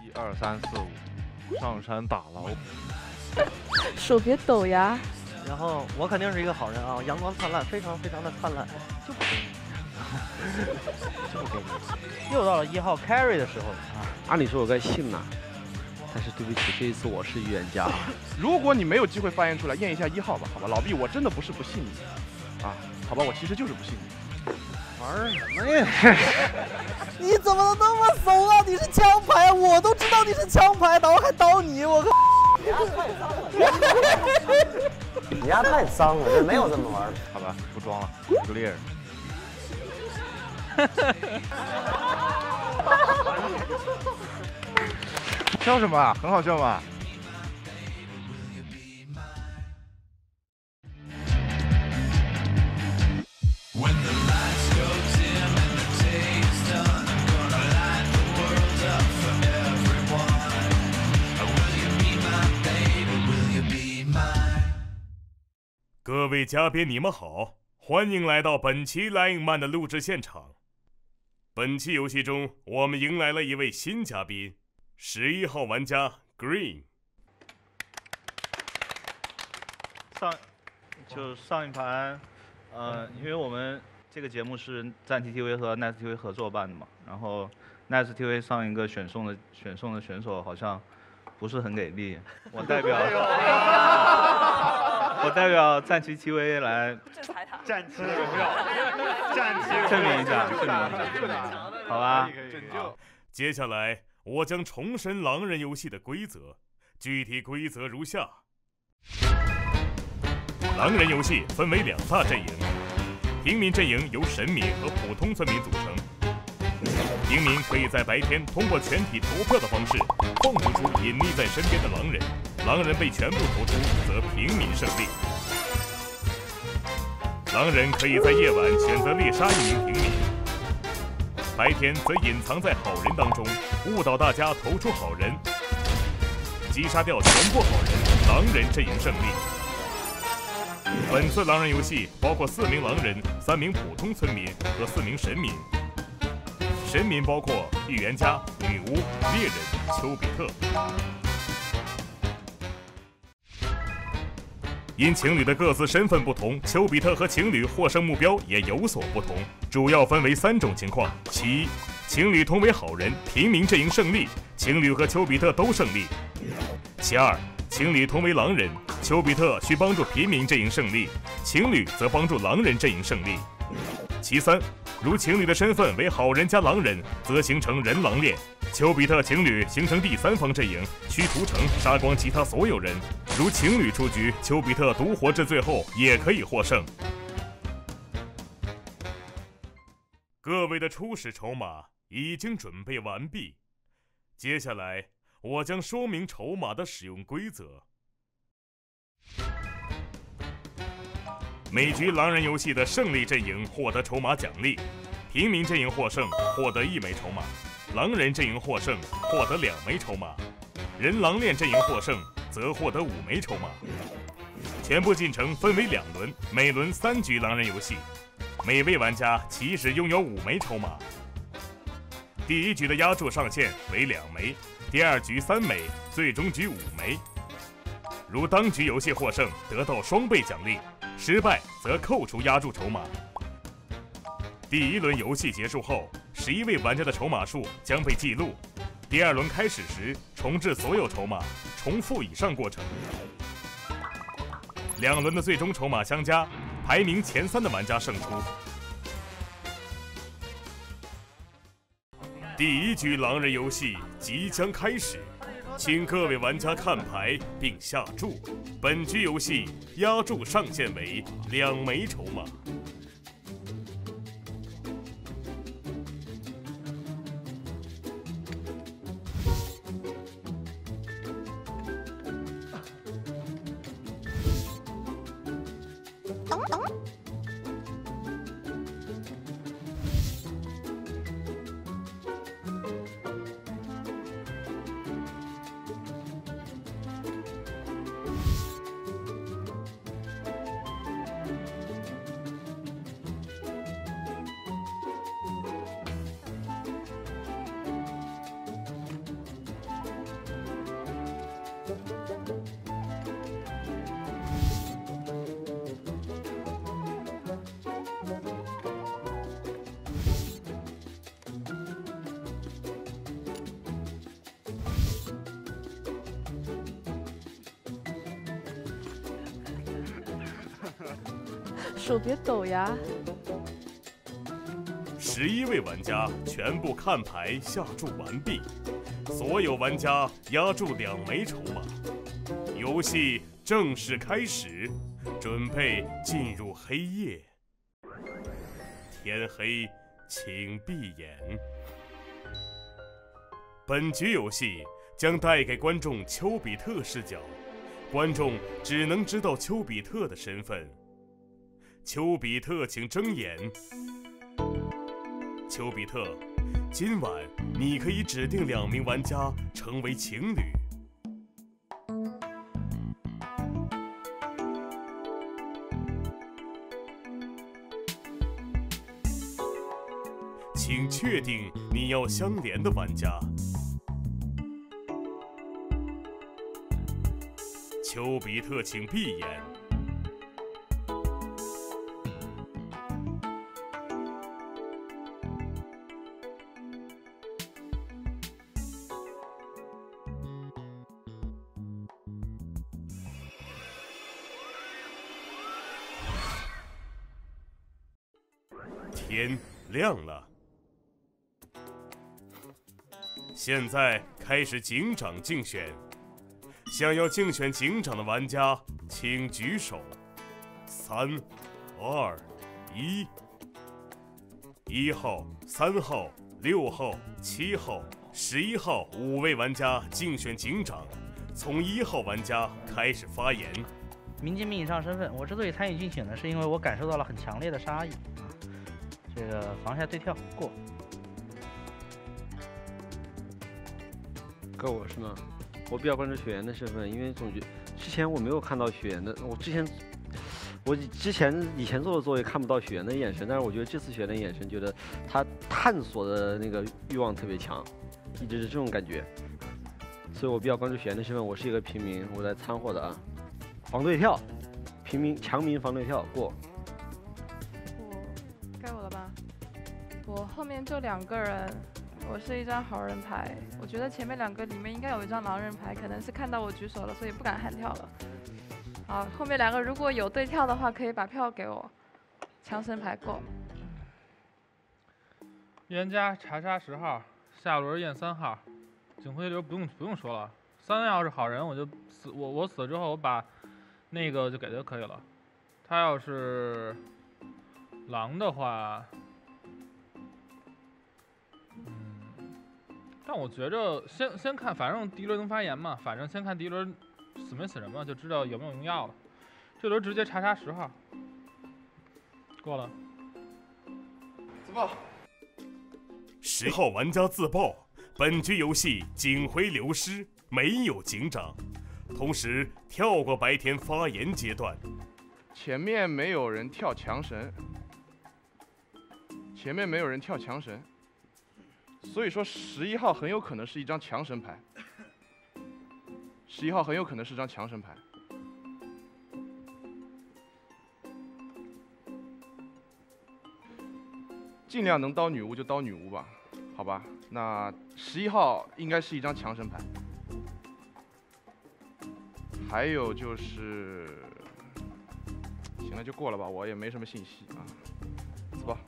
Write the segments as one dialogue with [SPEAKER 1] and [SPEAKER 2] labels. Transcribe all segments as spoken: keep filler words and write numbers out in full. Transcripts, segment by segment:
[SPEAKER 1] 一二三四五，上山打老虎。
[SPEAKER 2] 手别抖呀。
[SPEAKER 3] 然后我肯定是一个好人啊，阳光灿烂，非常非常的灿烂，就不给你，就不给你。又到了一号 carry 的时候了啊！
[SPEAKER 4] 按理说我该信呐，但是对不起，这一次我是预言家。
[SPEAKER 5] 如果你没有机会发言出来，验一下一号吧，好吧，老毕，我真的不是不信你，啊，好吧，我其实就是不信你。
[SPEAKER 3] 玩什么呀？
[SPEAKER 6] 你怎么能那么怂啊？你是枪牌，我都知道你是枪牌，倒还倒你，我靠！
[SPEAKER 7] 你丫太脏了，这没有这么玩的。
[SPEAKER 1] 好吧，不装了，就猎人。笑什么啊？很好笑嘛。
[SPEAKER 8] 各位嘉宾，你们好，欢迎来到本期 Lying Man 的录制现场。本期游戏中，我们迎来了一位新嘉宾，十一号玩家 Green。
[SPEAKER 1] 上就上一盘，呃，因为我们这个节目是战 T T V 和 Nice T V 合作办的嘛，然后 Nice T V 上一个选送的选送的选手好像不是很给力，我代表。我代表战旗 T V 来
[SPEAKER 9] 战旗荣耀，战旗
[SPEAKER 1] 证明一下，证明一下，好吧？
[SPEAKER 8] 接下来我将重申狼人游戏的规则，具体规则如下：狼人游戏分为两大阵营，平民阵营由神明和普通村民组成。平民可以在白天通过全体投票的方式放逐出隐匿在身边的狼人，狼人被全部投出则平民胜利。狼人可以在夜晚选择猎杀一名平民，白天则隐藏在好人当中，误导大家投出好人，击杀掉全部好人，狼人阵营胜利。本次狼人游戏包括四名狼人、三名普通村民和四名神民。神民包括预言家、女巫、猎人、丘比特。因情侣的各自身份不同，丘比特和情侣获胜目标也有所不同，主要分为三种情况：其一，情侣同为好人，平民阵营胜利，情侣和丘比特都胜利；其二，情侣同为狼人，丘比特需帮助平民阵营胜利，情侣则帮助狼人阵营胜利；其三，如情侣的身份为好人加狼人，则形成人狼恋。丘比特情侣形成第三方阵营，需屠城杀光其他所有人。如情侣出局，丘比特独活至最后也可以获胜。各位的初始筹码已经准备完毕，接下来我将说明筹码的使用规则。每局狼人游戏的胜利阵营获得筹码奖励，平民阵营获胜获得一枚筹码，狼人阵营获胜获得两枚筹码，人狼恋阵营获胜则获得五枚筹码。全部进程分为两轮，每轮三局狼人游戏，每位玩家起始拥有五枚筹码。第一局的压注上限为两枚，第二局三枚，最终局五枚。如当局游戏获胜，得到双倍奖励；失败则扣除压注筹码。第一轮游戏结束后，十一位玩家的筹码数将被记录。第二轮开始时，重置所有筹码，重复以上过程。两轮的最终筹码相加，排名前三的玩家胜出。第一局狼人游戏即将开始，请各位玩家看牌并下注。本局游戏压注上限为两枚筹码。
[SPEAKER 2] 手别抖呀！
[SPEAKER 8] 十一位玩家全部看牌下注完毕，所有玩家压注两枚筹码。游戏正式开始，准备进入黑夜。天黑，请闭眼。本局游戏将带给观众丘比特视角，观众只能知道丘比特的身份。丘比特，请睁眼。丘比特，今晚你可以指定两名玩家成为情侣。请确定你要相连的玩家。丘比特，请闭眼。天亮了，现在开始警长竞选。想要竞选警长的玩家，请举手。三、二、一。一号、三号、六号、七号、十一号五位玩家竞选警长。从一号玩家开始发言。
[SPEAKER 3] 民警名以上身份，我之所以参与竞选呢，是因为我感受到了很强烈的杀意。这个防下对跳过。
[SPEAKER 4] 够我是吗？我比较关注雪原的身份，因为总觉之前我没有看到雪原的，我之前我之前以前做的作业看不到雪原的眼神，但是我觉得这次雪原的眼神，觉得他探索的那个欲望特别强，一直是这种感觉，所以我比较关注雪原的身份。我是一个平民，我在参货的啊，防对跳，平民强民防对跳过。
[SPEAKER 2] 我该我了吧？我后面就两个人。我是一张好人牌，我觉得前面两个里面应该有一张狼人牌，可能是看到我举手了，所以不敢喊跳了。好，后面两个如果有对跳的话，可以把票给我。强神牌过。
[SPEAKER 10] 预言家查杀十号，下轮验三号，警徽流不用不用说了。三要是好人，我就死我我死了之后，我把那个就给他就可以了。他要是狼的话。但我觉着先先看，反正第一轮能发言嘛，反正先看第一轮死没死人嘛，就知道有没有用药了。这轮直接查杀十号，过了。
[SPEAKER 5] 自爆。
[SPEAKER 8] 十号玩家自爆，本局游戏警徽流失，没有警长，同时跳过白天发言阶段。
[SPEAKER 5] 前面没有人跳强神，前面没有人跳强神。所以说，十一号很有可能是一张强神牌。十一号很有可能是张强神牌。尽量能刀女巫就刀女巫吧，好吧？那十一号应该是一张强神牌。还有就是，行了就过了吧，我也没什么信息啊。自爆。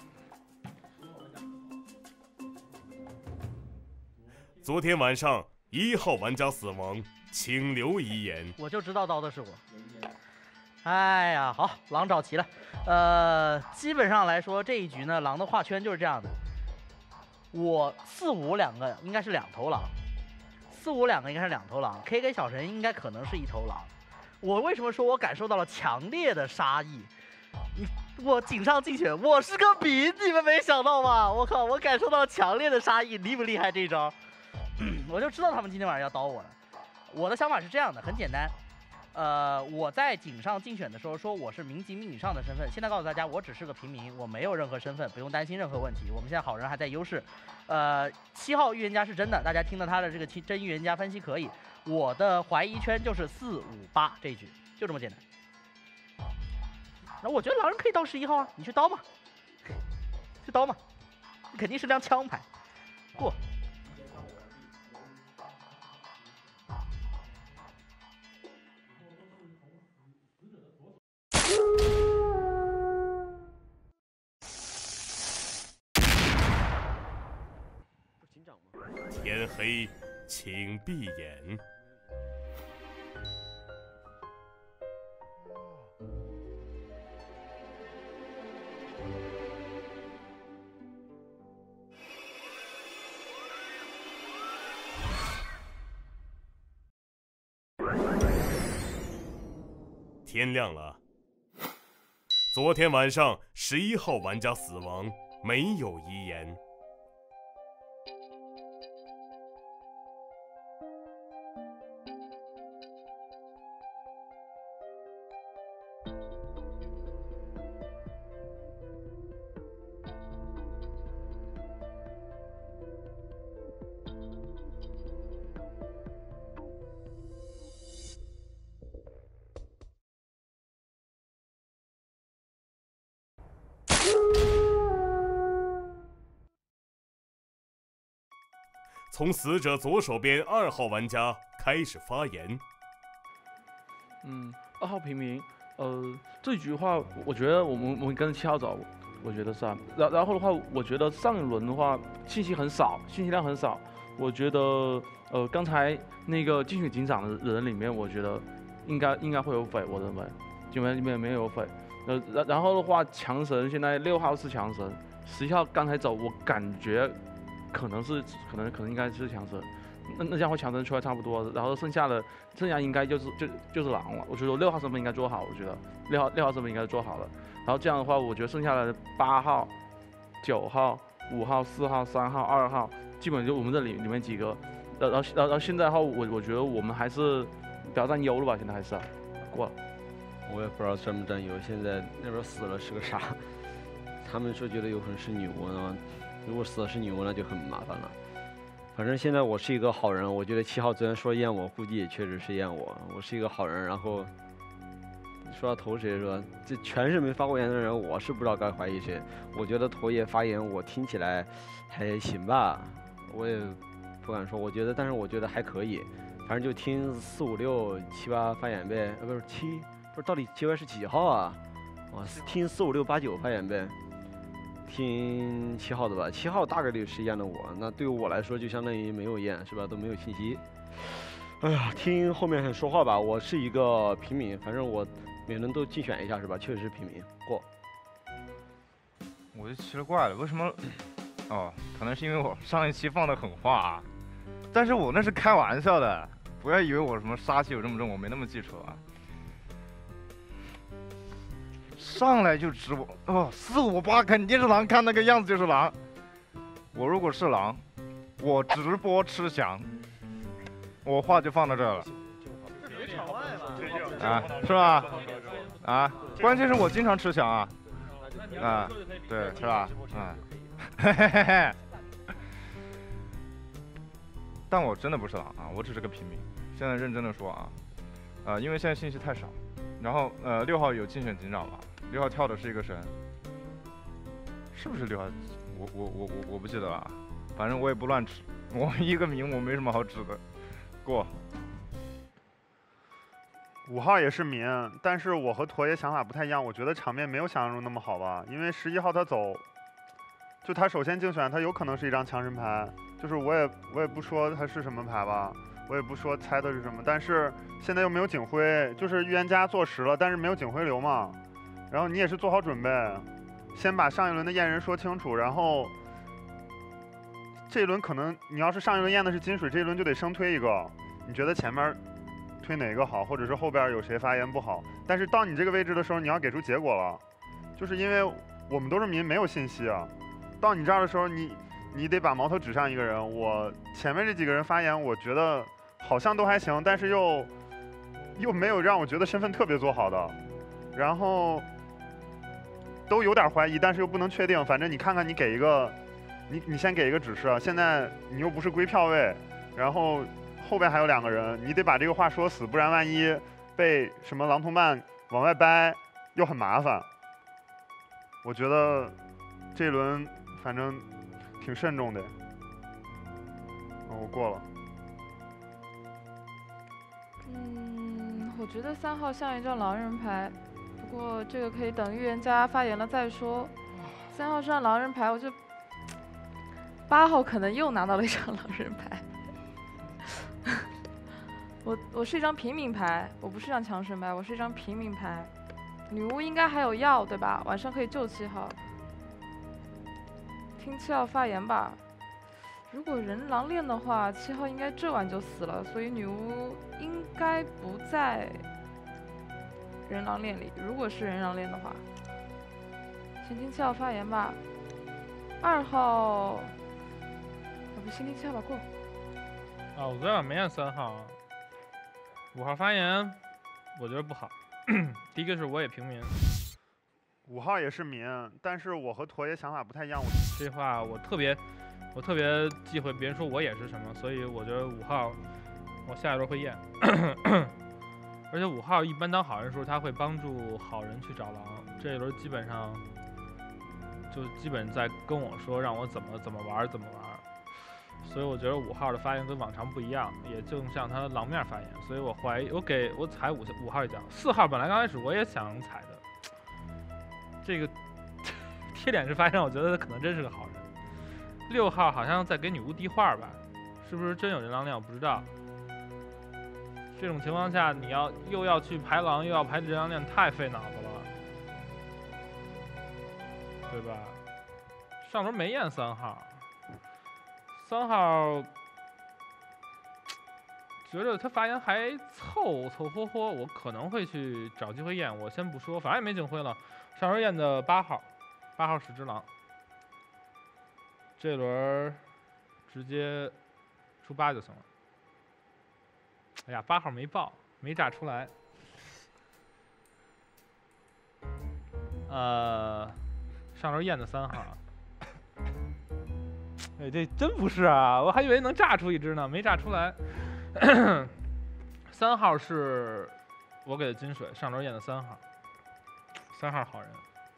[SPEAKER 8] 昨天晚上一号玩家死亡，请留遗言。
[SPEAKER 3] 我就知道刀的是我。哎呀，好，狼找齐了。呃，基本上来说这一局呢，狼的画圈就是这样的。我四五两个应该是两头狼，四五两个应该是两头狼 ，K 跟小神应该可能是一头狼。我为什么说我感受到了强烈的杀意？我井上竞选，我是个笔，你们没想到吧？我靠，我感受到强烈的杀意，厉不厉害这一招？我就知道他们今天晚上要刀我了。我的想法是这样的，很简单。呃，我在井上竞选的时候说我是民级命以上的身份，现在告诉大家我只是个平民，我没有任何身份，不用担心任何问题。我们现在好人还在优势。呃，七号预言家是真的，大家听了他的这个真预言家分析可以。我的怀疑圈就是四五八这一局，就这么简单。那我觉得狼人可以刀十一号啊，你去刀嘛，去刀嘛，你肯定是张枪牌，过。
[SPEAKER 8] 黑，请闭眼。天亮了。昨天晚上十一号玩家死亡，没有遗言。从死者左手边二号玩家开始发言。
[SPEAKER 11] 嗯，二号平民，呃，这局的话，我觉得我们我们跟着七号走，我觉得是啊。然然后的话，我觉得上一轮的话信息很少，信息量很少。我觉得，呃，刚才那个竞选警长的人里面，我觉得应该应该会有匪，我认为，警员里面没有匪。呃，然然后的话，强神现在六号是强神，十一号刚才走，我感觉。可能是可能可能应该是强神，那那这样会强神出来差不多，然后剩下的剩下应该就是就就是狼了。我觉得六号身份应该做好，我觉得六号六号身份应该做好了。然后这样的话，我觉得剩下的八号、九号、五号、四号、三号、二号，基本就我们这里里面几个。然后然后然后现在的话，我我觉得我们还是不要占优了吧，现在还是、啊、过了。
[SPEAKER 4] 我也不知道占不占优，现在那边死了是个啥？他们说觉得有可能是女巫呢。如果死的是女巫，那就很麻烦了。反正现在我是一个好人，我觉得七号昨天说验我，估计也确实是验我。我是一个好人，然后说要投谁说，这全是没发过言的人，我是不知道该怀疑谁。我觉得驼爷发言，我听起来还行吧，我也不敢说，我觉得，但是我觉得还可以。反正就听四五六七八发言呗，呃，不是七，不是到底七位是几号啊？啊，听四五六八九发言呗。听七号的吧，七号大概率是验的我，那对于我来说就相当于没有验，是吧？都没有信息。哎呀，听后面说话吧，我是一个平民，反正我每轮都竞选一下，是吧？确实是平民，过。
[SPEAKER 12] 我就奇了怪了，为什么？哦，可能是因为我上一期放的狠话啊，但是我那是开玩笑的，不要以为我什么杀气有这么重，我没那么记仇啊。上来就直播哦，四五八肯定是狼，看那个样子就是狼。我如果是狼，我直播吃翔，我话就放到这儿了。啊，是吧？啊，关键是我经常吃翔啊，啊，对，是吧？啊，嘿嘿嘿嘿。但我真的不是狼啊，我只是个平民。现在认真的说啊，啊，因为现在信息太少，然后呃，六号有竞选警长吧？六号跳的是一个神，是不是六号？我我我我我不记得了，反正我也不乱指，我一个名我没什么好指的，过。
[SPEAKER 9] 五号也是民，但是我和驼爷想法不太一样，我觉得场面没有想象中那么好吧，因为十一号他走，就他首先竞选，他有可能是一张强神牌，就是我也我也不说他是什么牌吧，我也不说猜的是什么，但是现在又没有警徽，就是预言家坐实了，但是没有警徽流嘛。然后你也是做好准备，先把上一轮的验人说清楚，然后这一轮可能你要是上一轮验的是金水，这一轮就得生推一个。你觉得前面推哪个好，或者是后边有谁发言不好？但是到你这个位置的时候，你要给出结果了，就是因为我们都是民，没有信息啊。到你这儿的时候，你你得把矛头指向一个人。我前面这几个人发言，我觉得好像都还行，但是又又没有让我觉得身份特别做好的，然后。都有点怀疑，但是又不能确定。反正你看看，你给一个，你你先给一个指示啊。现在你又不是归票位，然后后边还有两个人，你得把这个话说死，不然万一被什么狼同伴往外掰，又很麻烦。我觉得这一轮反正挺慎重的。哦，我过了。
[SPEAKER 2] 嗯，我觉得三号像一张狼人牌。不过这个可以等预言家发言了再说。三号是张狼人牌，我就八号可能又拿到了一张狼人牌。 我我是一张平民牌，我不是一张强神牌，我是一张平民牌。女巫应该还有药对吧？晚上可以救七号。听七号发言吧。如果人狼链的话，七号应该这晚就死了，所以女巫应该不在人狼链里。如果是人狼链的话，先听七号发言吧。二号，要不先听七号吧，过。
[SPEAKER 10] 啊，我昨天晚上没按三号。五号发言，我觉得不好。第一个是我也平民。
[SPEAKER 9] 五号也是民，但是我和驼爷想法不太一样。我
[SPEAKER 10] 这话我特别，我特别忌讳别人说我也是什么，所以我觉得五号，我下一轮会验。而且五号一般当好人的时候，他会帮助好人去找狼。这一轮基本上，就基本在跟我说让我怎么怎么玩怎么玩。所以我觉得五号的发言跟往常不一样，也正像他狼面发言。所以我怀疑，我给我踩五五号一脚。四号本来刚开始我也想踩的。这个贴脸式发言，我觉得他可能真是个好人。六号好像在给女巫递话吧，是不是真有人狼链？我不知道。这种情况下，你要又要去排狼，又要排人狼链，太费脑子了，对吧？上轮没验三号，三号觉得他发言还凑凑合合，我可能会去找机会验，我先不说，反正也没警徽了。上轮验的八号，八号是只狼，这轮直接出八就行了。哎呀，八号没爆，没炸出来。呃，上轮验的三号。哎，这真不是啊，我还以为能炸出一只呢，没炸出来。三号是我给的金水，上轮验的三号。三号好人，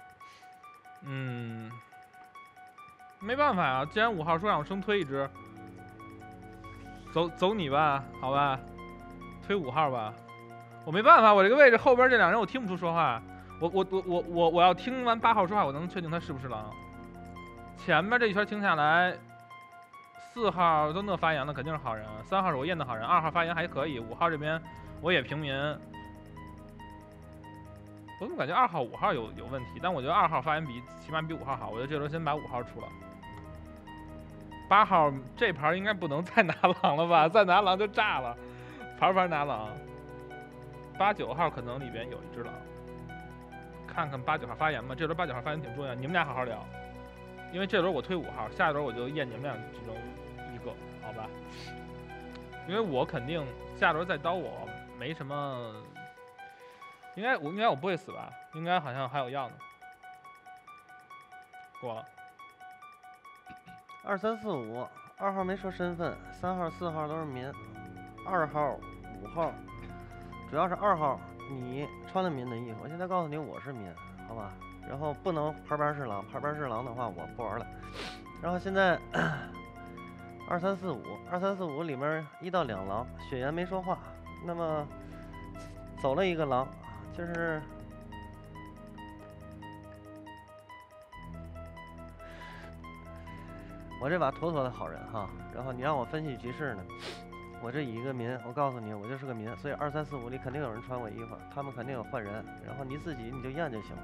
[SPEAKER 10] 嗯，没办法啊，既然五号说让我生推一只，走走你吧，好吧，推五号吧，我没办法，我这个位置后边这两人我听不出说话，我我我我我我要听完八号说话，我能确定他是不是狼。前面这一圈听下来，四号都那发言了，肯定是好人，三号是我验的好人，二号发言还可以，五号这边我也平民。我怎么感觉二号、五号有有问题？但我觉得二号发言比起码比五号好。我觉得这轮先把五号出了。八号这盘应该不能再拿狼了吧？再拿狼就炸了，盘盘拿狼。八九号可能里边有一只狼，看看八九号发言吧。这轮八九号发言挺重要，你们俩好好聊。因为这轮我推五号，下一轮我就验你们俩其中一个，好吧？因为我肯定下轮再刀我没什么。应该我应该我不会死吧？应该好像还有药呢。过了。
[SPEAKER 6] 二三四五，二号没说身份，三号、四号都是民，二号、五号，主要是二号，你穿了民的衣服，我现在告诉你我是民，好吧？然后不能排班是狼，排班是狼的话我不玩了。然后现在二三四五，二三四五里面一到两狼，雪岩没说话，那么走了一个狼。就是我这把妥妥的好人哈，然后你让我分析局势呢，我这一个民，我告诉你我就是个民，所以二三四五里肯定有人穿我衣服，他们肯定有换人，然后你自己你就验就行了。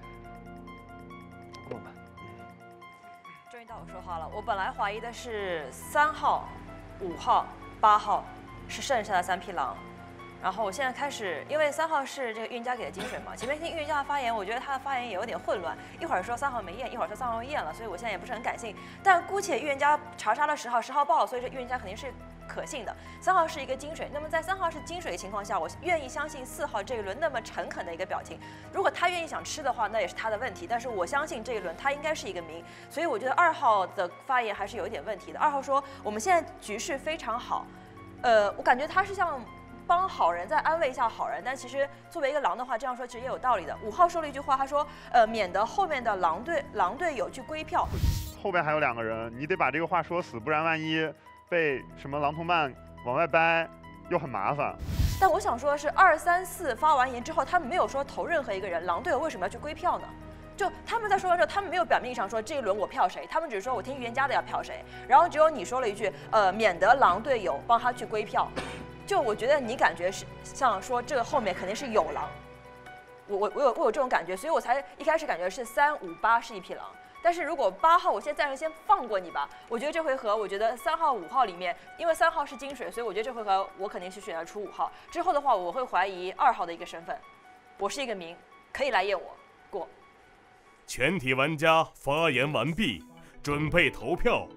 [SPEAKER 6] 过吧。
[SPEAKER 13] 终于到我说话了，我本来怀疑的是三号、五号、八号是剩下的三匹狼。然后我现在开始，因为三号是这个预言家给的金水嘛，前面听预言家的发言，我觉得他的发言也有点混乱，一会儿说三号没验，一会儿说三号验了，所以我现在也不是很感性。但姑且预言家查杀了十号，十号爆了，所以这预言家肯定是可信的。三号是一个金水，那么在三号是金水的情况下，我愿意相信四号这一轮那么诚恳的一个表情。如果他愿意想吃的话，那也是他的问题。但是我相信这一轮他应该是一个民，所以我觉得二号的发言还是有一点问题的。二号说我们现在局势非常好，呃，我感觉他是像。帮好人再安慰一下好人，但其实作为一个狼的话，这样说其实也有道理的。五号说了一句话，他说：“呃，免得后面的狼队狼队友去归票。”
[SPEAKER 9] 后边还有两个人，你得把这个话说死，不然万一被什么狼同伴往外掰，又很麻烦。
[SPEAKER 13] 但我想说的是，二三四发完言之后，他们没有说投任何一个人，狼队友为什么要去归票呢？就他们在说完之后，他们没有表面上说这一轮我票谁，他们只是说我听预言家的要票谁，然后只有你说了一句，呃，免得狼队友帮他去归票。 就我觉得你感觉是像说这个后面肯定是有狼，我我我有我有这种感觉，所以我才一开始感觉是三五八是一匹狼。但是如果八号，我现在暂时先放过你吧。我觉得这回合，我觉得三号、五号里面，因为三号是金水，所以我觉得这回合我肯定是选择出五号。之后的话，我会怀疑二号的一个身份，我是一个民，可以来验我过。
[SPEAKER 8] 全体玩家发言完毕，准备投票。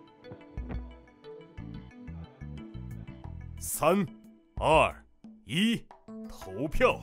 [SPEAKER 8] 三、二、一，投票。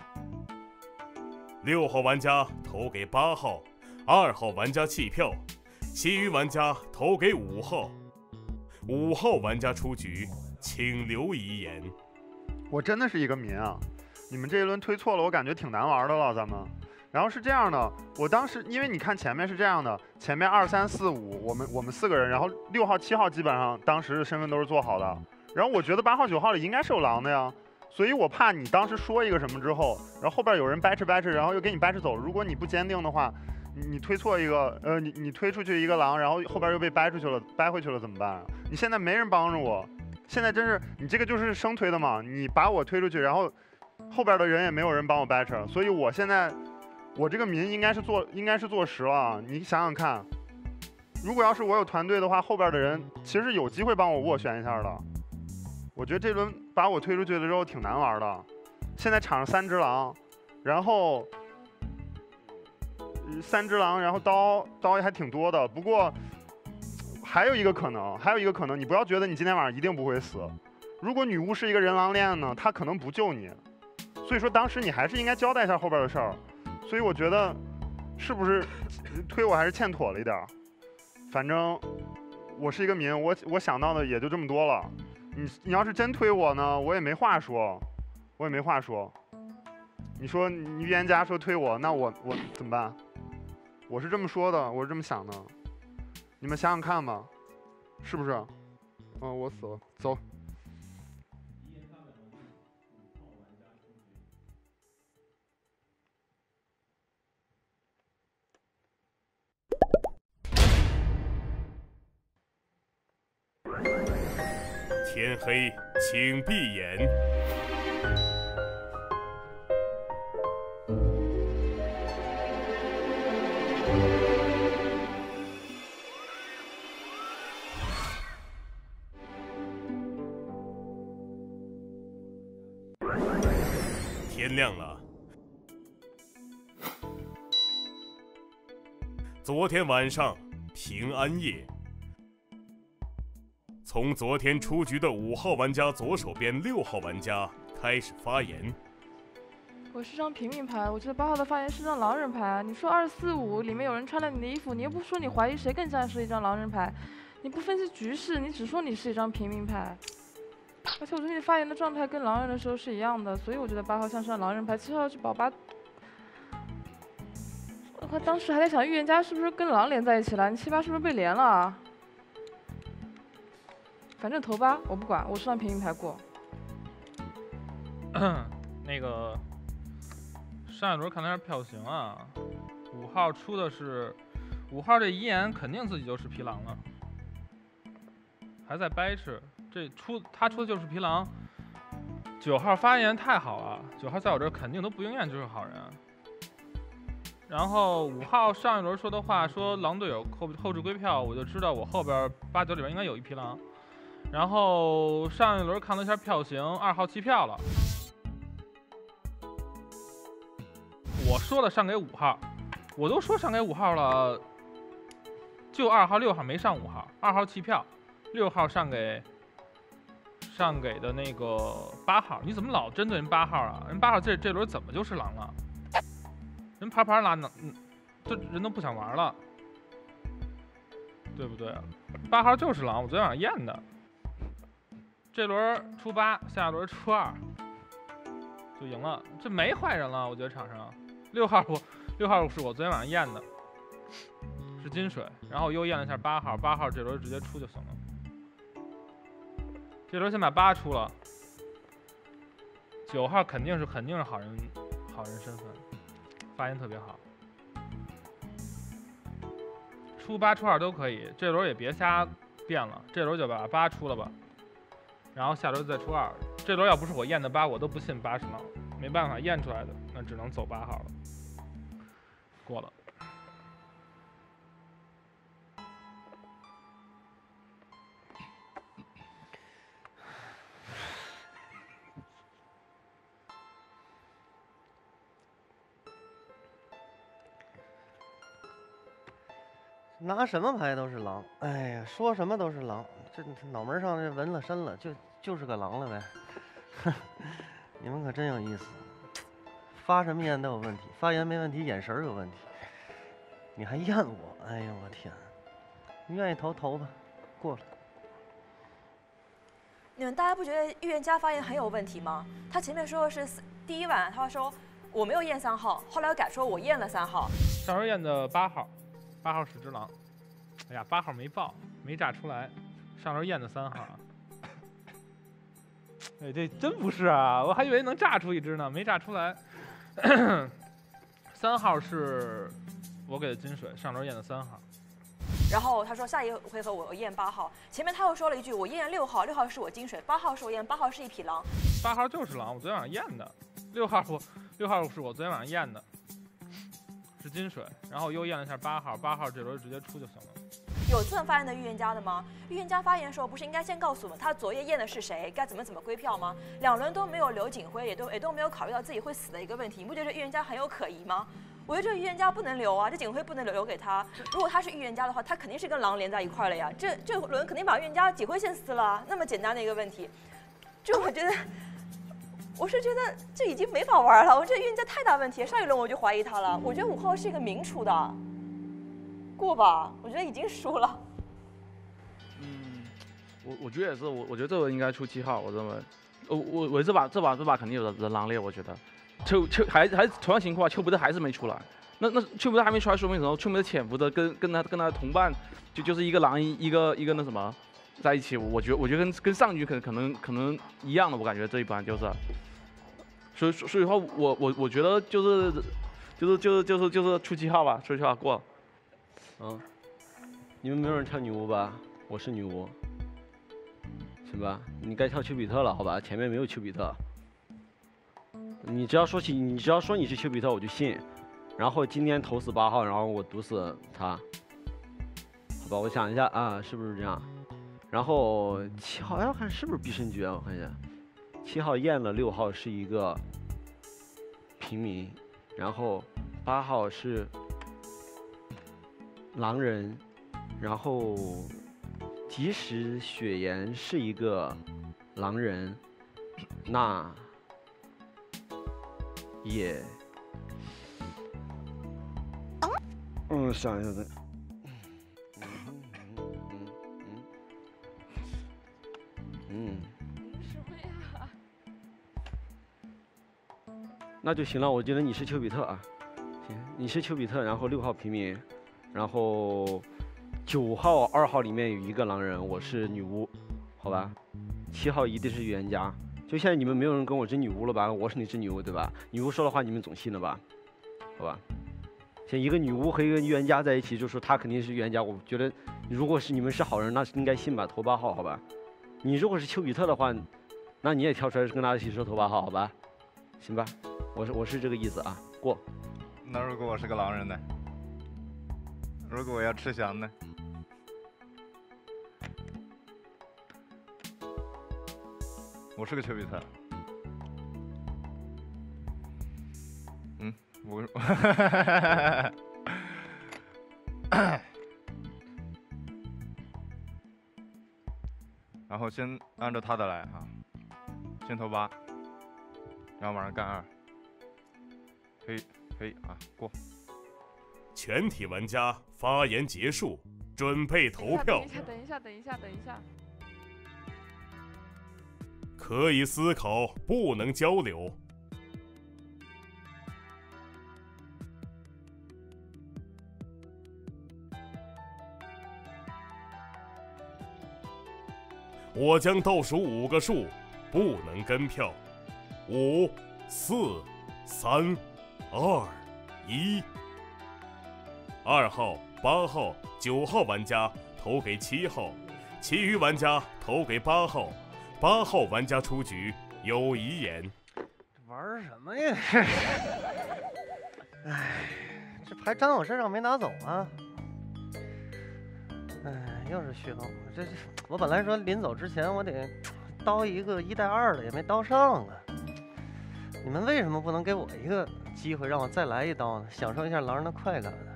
[SPEAKER 8] 六号玩家投给八号。二号玩家弃票，其余玩家投给五号。五号玩家出局，请留遗言。
[SPEAKER 9] 我真的是一个民啊！你们这一轮推错了，我感觉挺难玩的了，咱们。然后是这样的，我当时因为你看前面是这样的，前面二三四五，我们我们四个人，然后六号七号基本上当时的身份都是做好的。然后我觉得八号九号里应该是有狼的呀，所以我怕你当时说一个什么之后，然后后边有人掰扯掰扯，然后又给你掰扯走。如果你不坚定的话。你你推错一个，呃，你你推出去一个狼，然后后边又被掰出去了，掰回去了怎么办啊？你现在没人帮着我，现在真是你这个就是生推的嘛，你把我推出去，然后后边的人也没有人帮我掰扯，所以我现在我这个民应该是做应该是做实了。你想想看，如果要是我有团队的话，后边的人其实是有机会帮我斡旋一下的。我觉得这轮把我推出去了之后挺难玩的，现在场上三只狼，然后。三只狼，然后刀刀也还挺多的，不过还有一个可能，还有一个可能，你不要觉得你今天晚上一定不会死。如果女巫是一个人狼链呢，她可能不救你，所以说当时你还是应该交代一下后边的事儿。所以我觉得是不是推我还是欠妥了一点儿。反正我是一个民，我我想到的也就这么多了。你你要是真推我呢，我也没话说，我也没话说。你说你预言家说推我，那我我怎么办？我是这么说的，我是这么想的，你们想想看吧，是不是？嗯，我死了，走。
[SPEAKER 8] 天黑，请闭眼。天亮了。昨天晚上平安夜，从昨天出局的五号玩家左手边六号玩家开始发言。
[SPEAKER 2] 我是张平民牌，我觉得八号的发言是张狼人牌。你说二四五里面有人穿了你的衣服，你又不说你怀疑谁更像是一张狼人牌，你不分析局势，你只说你是一张平民牌。而且我觉得你发言的状态跟狼人的时候是一样的，所以我觉得八号像是张狼人牌，七号是保八。我当时还在想预言家是不是跟狼连在一起了，你七八是不是被连了啊？反正投八我不管，我是让平民牌过。
[SPEAKER 10] 那个上一轮看他是票型啊，五号出的是五号这遗言肯定自己就是皮狼了，还在掰扯。这出他出的就是皮狼。九号发言太好了，九号在我这儿肯定都不应验就是好人。然后五号上一轮说的话说狼队友后后置归票，我就知道我后边八九里边应该有一匹狼。然后上一轮看了一下票型，二号弃票了。我说了上给五号，我都说上给五号了，就二号六号没上五号，二号弃票，六号上给上给的那个八号。你怎么老针对人八号啊？人八号这这轮怎么就是狼了？人牌牌拉呢，嗯，这人都不想玩了，对不对？八号就是狼，我昨天晚上验的。这轮出八，下轮出二，就赢了。这没坏人了，我觉得场上六号我六号是我昨天晚上验的，是金水，然后又验了一下八号，八号这轮直接出就行了。这轮先把八出了，九号肯定是肯定是好人好人身份，发言特别好。出八出二都可以，这轮也别瞎变了，这轮就把八出了吧。然后下轮再出二， 这轮要不是我验的八，我都不信八是狼，没办法验出来的，那只能走八号了。过了。
[SPEAKER 6] 拿什么牌都是狼，哎呀，说什么都是狼，这脑门上这纹了身了，就就是个狼了呗。你们可真有意思，发什么言都有问题，发言没问题，眼神有问题，你还验我？哎呦我天！你愿意投投吧，过了。
[SPEAKER 13] 你们大家不觉得预言家发言很有问题吗？他前面说的是第一晚，他说我没有验三号，后来又改说我验了三号。
[SPEAKER 10] 上周验的八号。八号是只狼，哎呀，八号没报，没炸出来。上周验的三号，哎，这真不是啊，我还以为能炸出一只呢，没炸出来。三号是我给的金水，上周验的三号。
[SPEAKER 13] 然后他说下一回合我验八号，前面他又说了一句我验六号，六号是我金水，八号是我验，八号是一匹狼。
[SPEAKER 10] 八号就是狼，我昨天晚上验的。六号我六号是我昨天晚上验的。是金水，然后又验了一下八号，八号这轮直接出就行了。
[SPEAKER 13] 有这么发言的预言家的吗？预言家发言的时候不是应该先告诉我们他昨夜验的是谁，该怎么怎么归票吗？两轮都没有留警徽，也都也都没有考虑到自己会死的一个问题，你不觉得预言家很有可疑吗？我觉得这预言家不能留啊，这警徽不能留留给他。如果他是预言家的话，他肯定是跟狼连在一块了呀。这这轮肯定把预言家警徽线撕了，那么简单的一个问题，这我觉得。我是觉得这已经没法玩了，我这预言家太大问题。上一轮我就怀疑他了，我觉得五号是一个明出的，过吧，我觉得已经输了。
[SPEAKER 11] 嗯，我我觉得也是，我我觉得这个应该出七号，我认为，我我我这把这把这把肯定有人人狼猎，我觉得，丘丘还还同样情况，丘比特还是没出来，那那丘比特还没出来，说明什么？丘比特潜伏的跟跟他跟他的同伴就就是一个狼一一个一个那什么在一起，我觉得我觉得跟跟上局可能可能可能一样的，我感觉这一盘就是。所以，所以话，我我我觉得就是，就是就是就是就是出七号吧，出七号过了。
[SPEAKER 4] 嗯，你们没有人跳女巫吧？我是女巫，行吧？你该跳丘比特了，好吧？前面没有丘比特。你只要说起，你只要说你是丘比特，我就信。然后今天投死八号，然后我毒死他，好吧？我想一下啊，是不是这样？然后七号，哎，我看是不是必胜局啊？我看一下。七号验了，六号是一个平民，然后八号是狼人，然后即使雪岩是一个狼人，那也，嗯，想一下再。嗯。那就行了，我觉得你是丘比特啊，行，你是丘比特，然后六号平民，然后九号、二号里面有一个狼人，我是女巫，好吧，七号一定是预言家，就现在你们没有人跟我争女巫了吧？我是你争女巫对吧？女巫说的话你们总信了吧？好吧，像一个女巫和一个预言家在一起，就说他肯定是预言家，我觉得如果是你们是好人，那是应该信吧，投八号好吧？你如果是丘比特的话，那你也跳出来跟他一起说投八号好吧？行吧？我是我是这个意思啊，过。
[SPEAKER 12] 那如果我是个狼人呢？如果我要吃翔呢？我是个丘比特。嗯，我。然后先按照他的来哈，先投八，然后马上干二。可以，可以啊，过。
[SPEAKER 8] 全体玩家发言结束，准备投票。
[SPEAKER 2] 等一下，等一下，等一下，等一下。
[SPEAKER 8] 可以思考，不能交流。我将倒数五个数，不能跟票。五、四、三。二一，二号、八号、九号玩家投给七号，其余玩家投给八号，八号玩家出局， 有遗言。
[SPEAKER 6] 玩什么呀？哎，这牌粘我身上没拿走啊！哎，又是虚号。这这，我本来说临走之前我得刀一个一带二的，也没刀上啊。你们为什么不能给我一个机会，让我再来一刀呢？享受一下狼人的快感呢？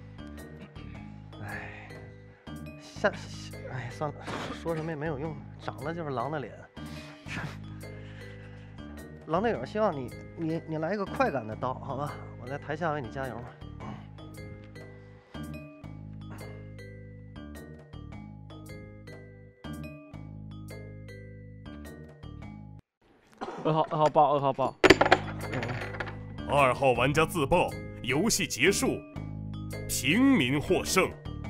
[SPEAKER 6] 哎，下，哎，算了，说什么也没有用，长得就是狼的脸。狼队友，希望你你你来一个快感的刀，好吧？我在台下为你加油。
[SPEAKER 11] 二号，二号爆，二号爆。
[SPEAKER 8] 二号玩家自爆，游戏结束，平民获胜。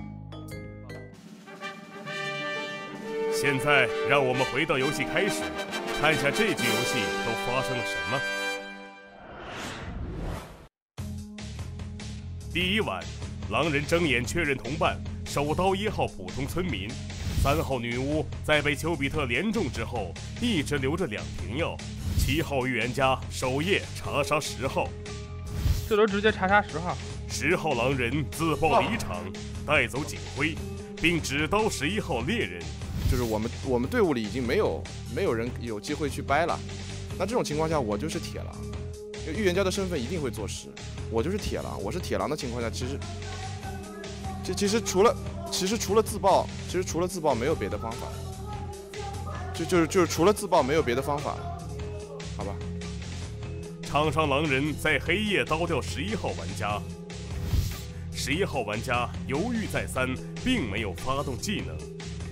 [SPEAKER 8] 现在让我们回到游戏开始，看一下这局游戏都发生了什么。第一晚，狼人睁眼确认同伴，手刀一号普通村民，三号女巫在被丘比特连中之后，一直留着两瓶药。七号预言家守夜查杀十号，
[SPEAKER 10] 这轮直接查杀十号。
[SPEAKER 8] 十号狼人自爆离场，带走警徽，并指刀十一号猎人。
[SPEAKER 5] 就是我们我们队伍里已经没有没有人有机会去掰了，那这种情况下我就是铁狼，因为预言家的身份一定会坐实，我就是铁狼，我是铁狼的情况下，其实其其实除了其实除了自爆，其实除了自爆没有别的方法，就就是就是除了自爆没有别的方法，好吧？
[SPEAKER 8] 场上狼人在黑夜刀掉十一号玩家，十一号玩家犹豫再三，并没有发动技能。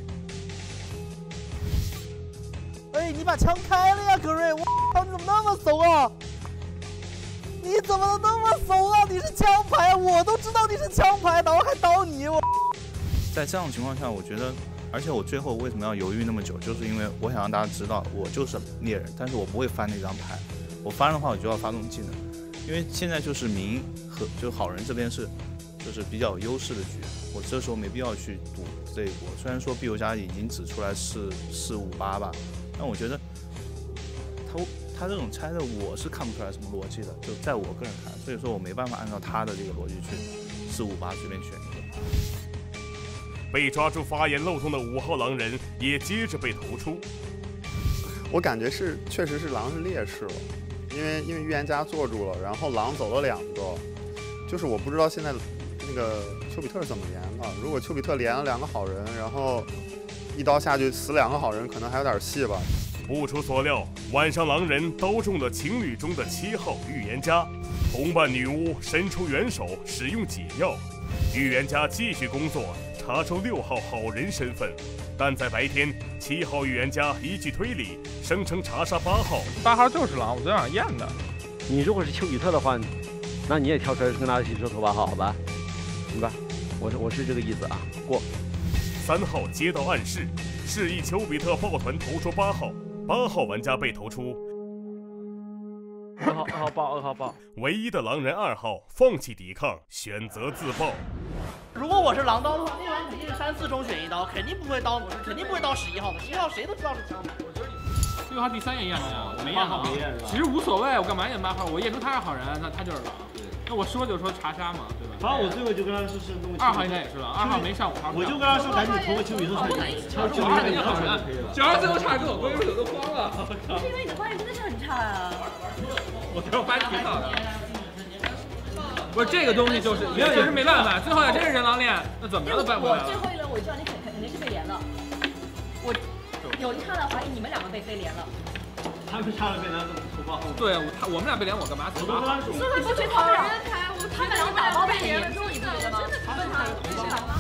[SPEAKER 3] 哎，你把枪开了呀，格瑞！我操，你怎么那么怂啊？你怎么能那么怂啊？你是枪牌，我都知道你是枪牌，然后还刀你我。
[SPEAKER 1] 在这样的情况下，我觉得，而且我最后为什么要犹豫那么久，就是因为我想让大家知道我就是猎人，但是我不会翻那张牌，我翻的话我就要发动技能，因为现在就是民和就好人这边是就是比较有优势的局，我这时候没必要去赌这一波。虽然说 B 游家已经指出来是四五八吧。但我觉得他他这种猜的我是看不出来什么逻辑的，就在我个人看，所以说我没办法按照他的这个逻辑去四五八随便选一个。
[SPEAKER 8] 被抓住发言漏洞的五号狼人也接着被投出。
[SPEAKER 9] 我感觉是确实是狼是劣势了，因为因为预言家坐住了，然后狼走了两个，就是我不知道现在那个丘比特是怎么连的。如果丘比特连了两个好人，然后一刀下去死两个好人，可能还有点戏吧。
[SPEAKER 8] 不出所料，晚上狼人刀中了情侣中的七号预言家，同伴女巫伸出援手使用解药，预言家继续工作查出六号好人身份，但在白天，七号预言家依据推理声称查杀八号，
[SPEAKER 10] 八号就是狼，我昨天晚上验的。
[SPEAKER 4] 你如果是丘比特的话，那你也跳出来跟他一起说投八号，好吧？行吧，我是我是这个意思啊，过。
[SPEAKER 8] 三号接到暗示，示意丘比特抱团投出八号，八号玩家被投出。
[SPEAKER 11] 二号二号爆，二号爆。
[SPEAKER 8] 唯一的狼人二号放弃抵抗，选择自爆。
[SPEAKER 3] 如果我是狼刀的话，那玩肯定是三四中选一刀，肯定不会刀，肯定不会刀十一号的，十一号谁都知道是枪牌。
[SPEAKER 10] 六号第三也验了呀，我没验好。其实无所谓，我干嘛验八号？我验出他是好人，那他就是狼。那我说就说查杀嘛，对吧？
[SPEAKER 14] 反正我最后就跟他说是弄个。
[SPEAKER 10] 二号应该也是狼，二号没上五号。
[SPEAKER 14] 我就跟他说赶紧投个丘比特才行。
[SPEAKER 10] 九号肯定好人，九号最后差跟我龟手都慌了。
[SPEAKER 13] 是因为你的发言真的是很差啊。
[SPEAKER 10] 我觉得我发言挺好的。不是这个东西就是，确实没办法，最后要真是人狼恋，那怎么着都办不了。
[SPEAKER 13] 最后一轮我知道你肯肯定是被连了，我有一刹那怀疑你们两个被被连了。
[SPEAKER 14] 他们差了被他投八号。
[SPEAKER 10] 对，他我们俩被连，我干嘛投八号？
[SPEAKER 13] 是会不去投人开，我他们俩打包被连了，你不觉得吗？真的问他你是狼吗？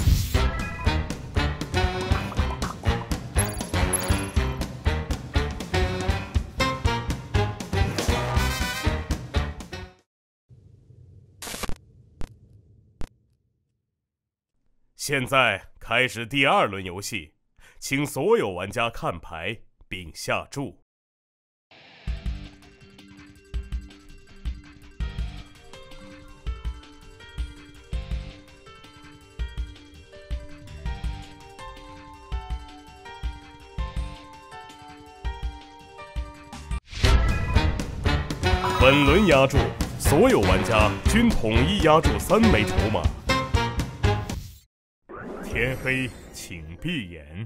[SPEAKER 8] 现在开始第二轮游戏，请所有玩家看牌并下注。 本轮压注，所有玩家均统一压注三枚筹码。天黑，请闭眼。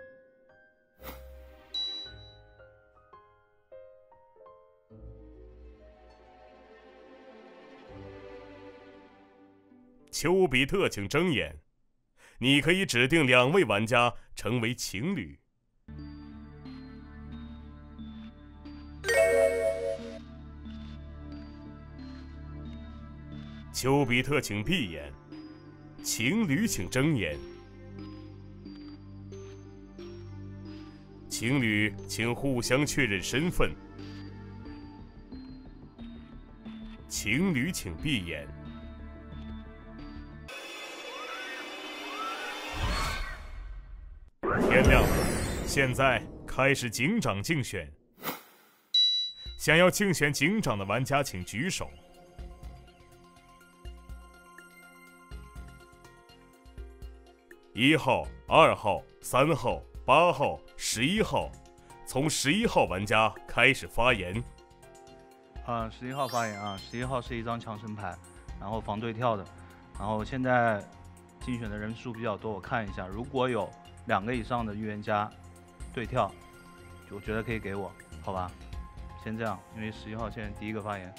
[SPEAKER 8] 丘比特，请睁眼。你可以指定两位玩家成为情侣。丘比特，请闭眼。情侣，请睁眼。情侣，请互相确认身份。情侣，请闭眼。天亮了，现在开始警长竞选。想要竞选警长的玩家请举手。一号、二号、三号、八号、十一号，从十一号玩家开始发言。
[SPEAKER 1] 啊，十一号发言啊，十一号是一张强神牌，然后防对跳的，然后现在竞选的人数比较多，我看一下，如果有两个以上的预言家对跳，我觉得可以给我，好吧？先这样，因为十一号现在第一个发言。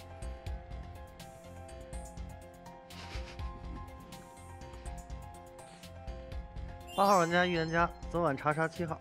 [SPEAKER 6] 八号玩家预言家，昨晚查杀七号。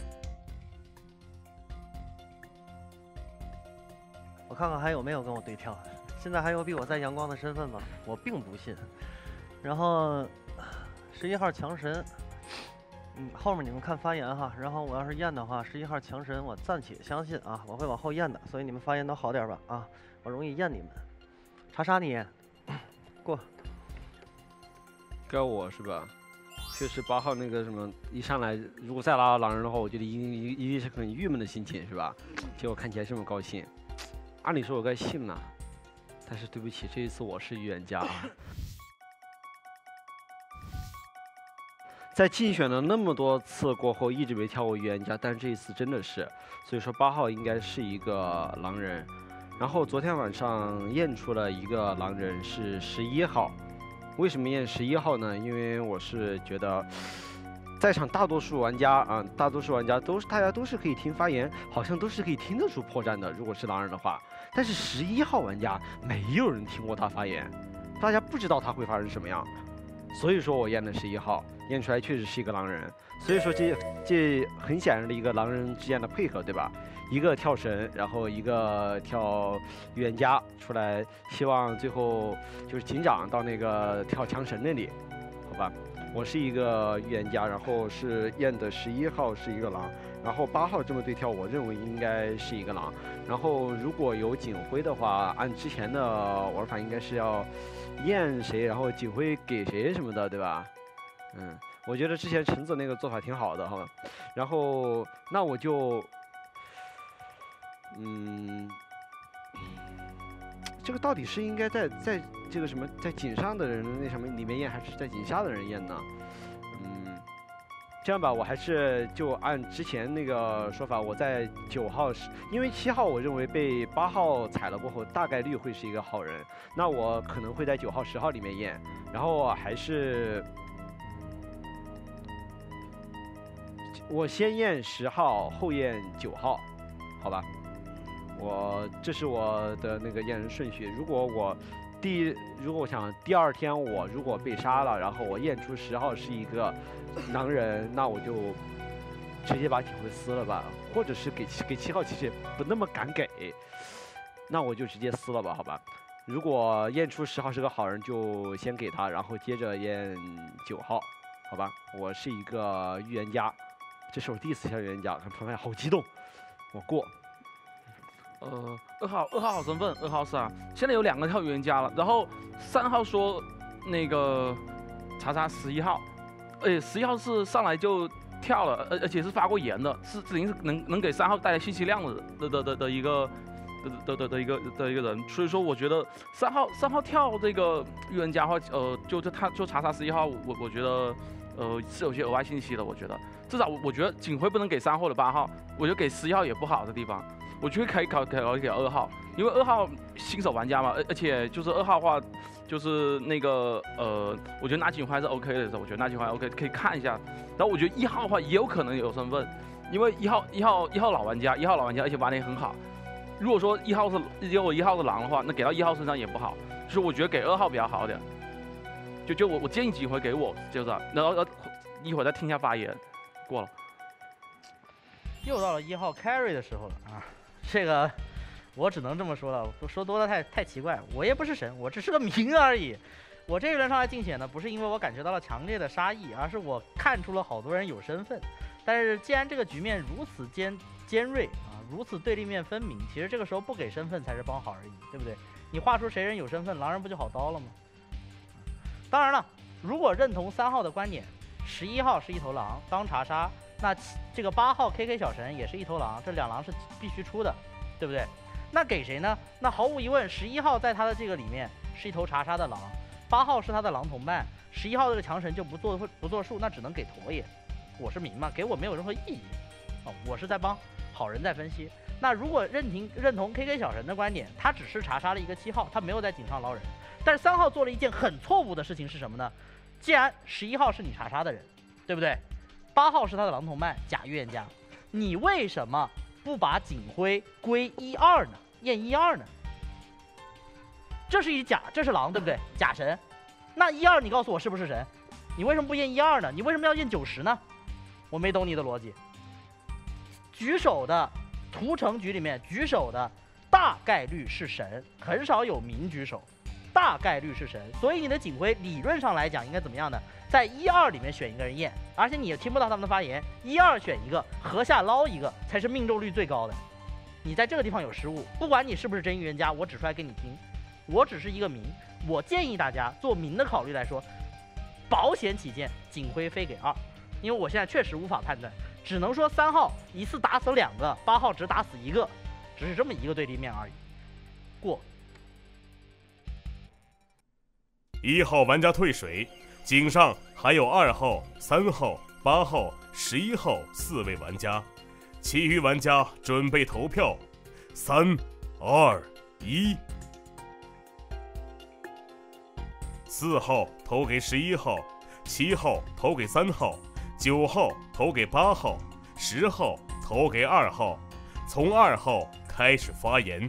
[SPEAKER 6] 我看看还有没有跟我对跳的，现在还有比我在阳光的身份吗？我并不信。然后十一号强神，嗯，后面你们看发言哈。然后我要是验的话，十一号强神我暂且相信啊，我会往后验的，所以你们发言都好点吧啊，我容易验你们。查杀你，过。
[SPEAKER 4] 该我是吧？确实八号那个什么，一上来如果再拉到狼人的话，我觉得一定一一定是很郁闷的心情是吧？结果看起来这么高兴，按理说我该信了，但是对不起，这一次我是预言家啊。在竞选了那么多次过后，一直没跳过预言家，但是这一次真的是，所以说八号应该是一个狼人。然后昨天晚上验出了一个狼人是十一号。为什么验十一号呢？因为我是觉得，在场大多数玩家啊，大多数玩家都是大家都是可以听发言，好像都是可以听得出破绽的。如果是狼人的话，但是十一号玩家没有人听过他发言，大家不知道他会发生什么样，所以说我验了十一号，验出来确实是一个狼人。所以说这这很显然的一个狼人之间的配合，对吧？一个跳神，然后一个跳预言家出来，希望最后就是警长到那个跳强神那里，好吧？我是一个预言家，然后是验的十一号是一个狼，然后八号这么对跳，我认为应该是一个狼。然后如果有警徽的话，按之前的玩法应该是要验谁，然后警徽给谁什么的，对吧？嗯，我觉得之前橙子那个做法挺好的哈。然后那我就。嗯，这个到底是应该在在这个什么在井上的人那什么里面验，还是在井下的人验呢？嗯，这样吧，我还是就按之前那个说法，我在九号是，因为七号我认为被八号踩了过后，大概率会是一个好人，那我可能会在九号、十号里面验，然后还是我先验十号，后验九号，好吧？我这是我的那个验人顺序。如果我第如果我想第二天我如果被杀了，然后我验出十号是一个狼人，那我就直接把警徽撕了吧，或者是给给七号其实也不那么敢给，那我就直接撕了吧，好吧。如果验出十号是个好人，就先给他，然后接着验九号，好吧。我是一个预言家，这是我第一次跳预言家，看旁边好激动，我过。
[SPEAKER 11] 呃，二号二号好身份，二号是啊，现在有两个跳预言家了，然后三号说那个查查十一号，而且十一号是上来就跳了，而而且是发过言的，是已经是能能给三号带来信息量的的的的的一个的的的的一个的一个人，所以说我觉得三号三号跳这个预言家的话，呃，就就他就查查十一号，我我觉得呃是有些额外信息的，我觉得至少我我觉得警徽不能给三号的八号，我觉得给十一号也不好的地方。 我觉得可以考考虑给二号，因为二号新手玩家嘛，而而且就是二号的话，就是那个呃，我觉得拿锦花是 OK 的，我觉得拿锦花 OK 可以看一下。然后我觉得一号的话也有可能有身份，因为一号一号一号老玩家，一号老玩家，而且玩的也很好。如果说一号是如果一号是狼的话，那给到一号身上也不好，所以我觉得给二号比较好点。就就我我建议锦辉给我就是，然后一会儿再听一下发言，过了。
[SPEAKER 3] 又到了一号 carry 的时候了啊！这个我只能这么说了，说多了太太奇怪。我也不是神，我只是个民而已。我这一轮上来竞选呢，不是因为我感觉到了强烈的杀意，而是我看出了好多人有身份。但是既然这个局面如此尖尖锐啊，如此对立面分明，其实这个时候不给身份才是帮好而已，对不对？你画出谁人有身份，狼人不就好刀了吗？当然了，如果认同三号的观点，十一号是一头狼当查杀。那这个八号 K K 小神也是一头狼，这两狼是必须出的，对不对？那给谁呢？那毫无疑问，十一号在他的这个里面是一头查杀的狼，八号是他的狼同伴，十一号这个强神就不作不作数，那只能给驼爷。我是民嘛，给我没有任何意义。哦，我是在帮好人在分析。那如果认同认同 K K 小神的观点，他只是查杀了一个七号，他没有在井上捞人。但是三号做了一件很错误的事情是什么呢？既然十一号是你查杀的人，对不对？八号是他的狼同伴假预言家，你为什么不把警徽归一二呢？验一二呢？这是一假，这是狼，对不对？假神，那一二你告诉我是不是神？你为什么不验一二呢？你为什么要验九十呢？我没懂你的逻辑。举手的屠城局里面举手的大概率是神，很少有民举手，大概率是神，所以你的警徽理论上来讲应该怎么样呢？在一二里面选一个人验，而且你也听不到他们的发言，一二选一个，河下捞一个才是命中率最高的。你在这个地方有失误，不管你是不是真预言家，我指出来给你听，我只是一个民，我建议大家做民的考虑来说，保险起见，警徽非给二，因为我现在确实无法判断，只能说三号一次打死两个，八号只打死一个，只是这么一个对立面而已。过。
[SPEAKER 8] 一号玩家退水。井上还有二号、三号、八号、十一号四位玩家，其余玩家准备投票。三、二、一。四号投给十一号，七号投给三号，九号投给八号，十号投给二号。从二号开始发言。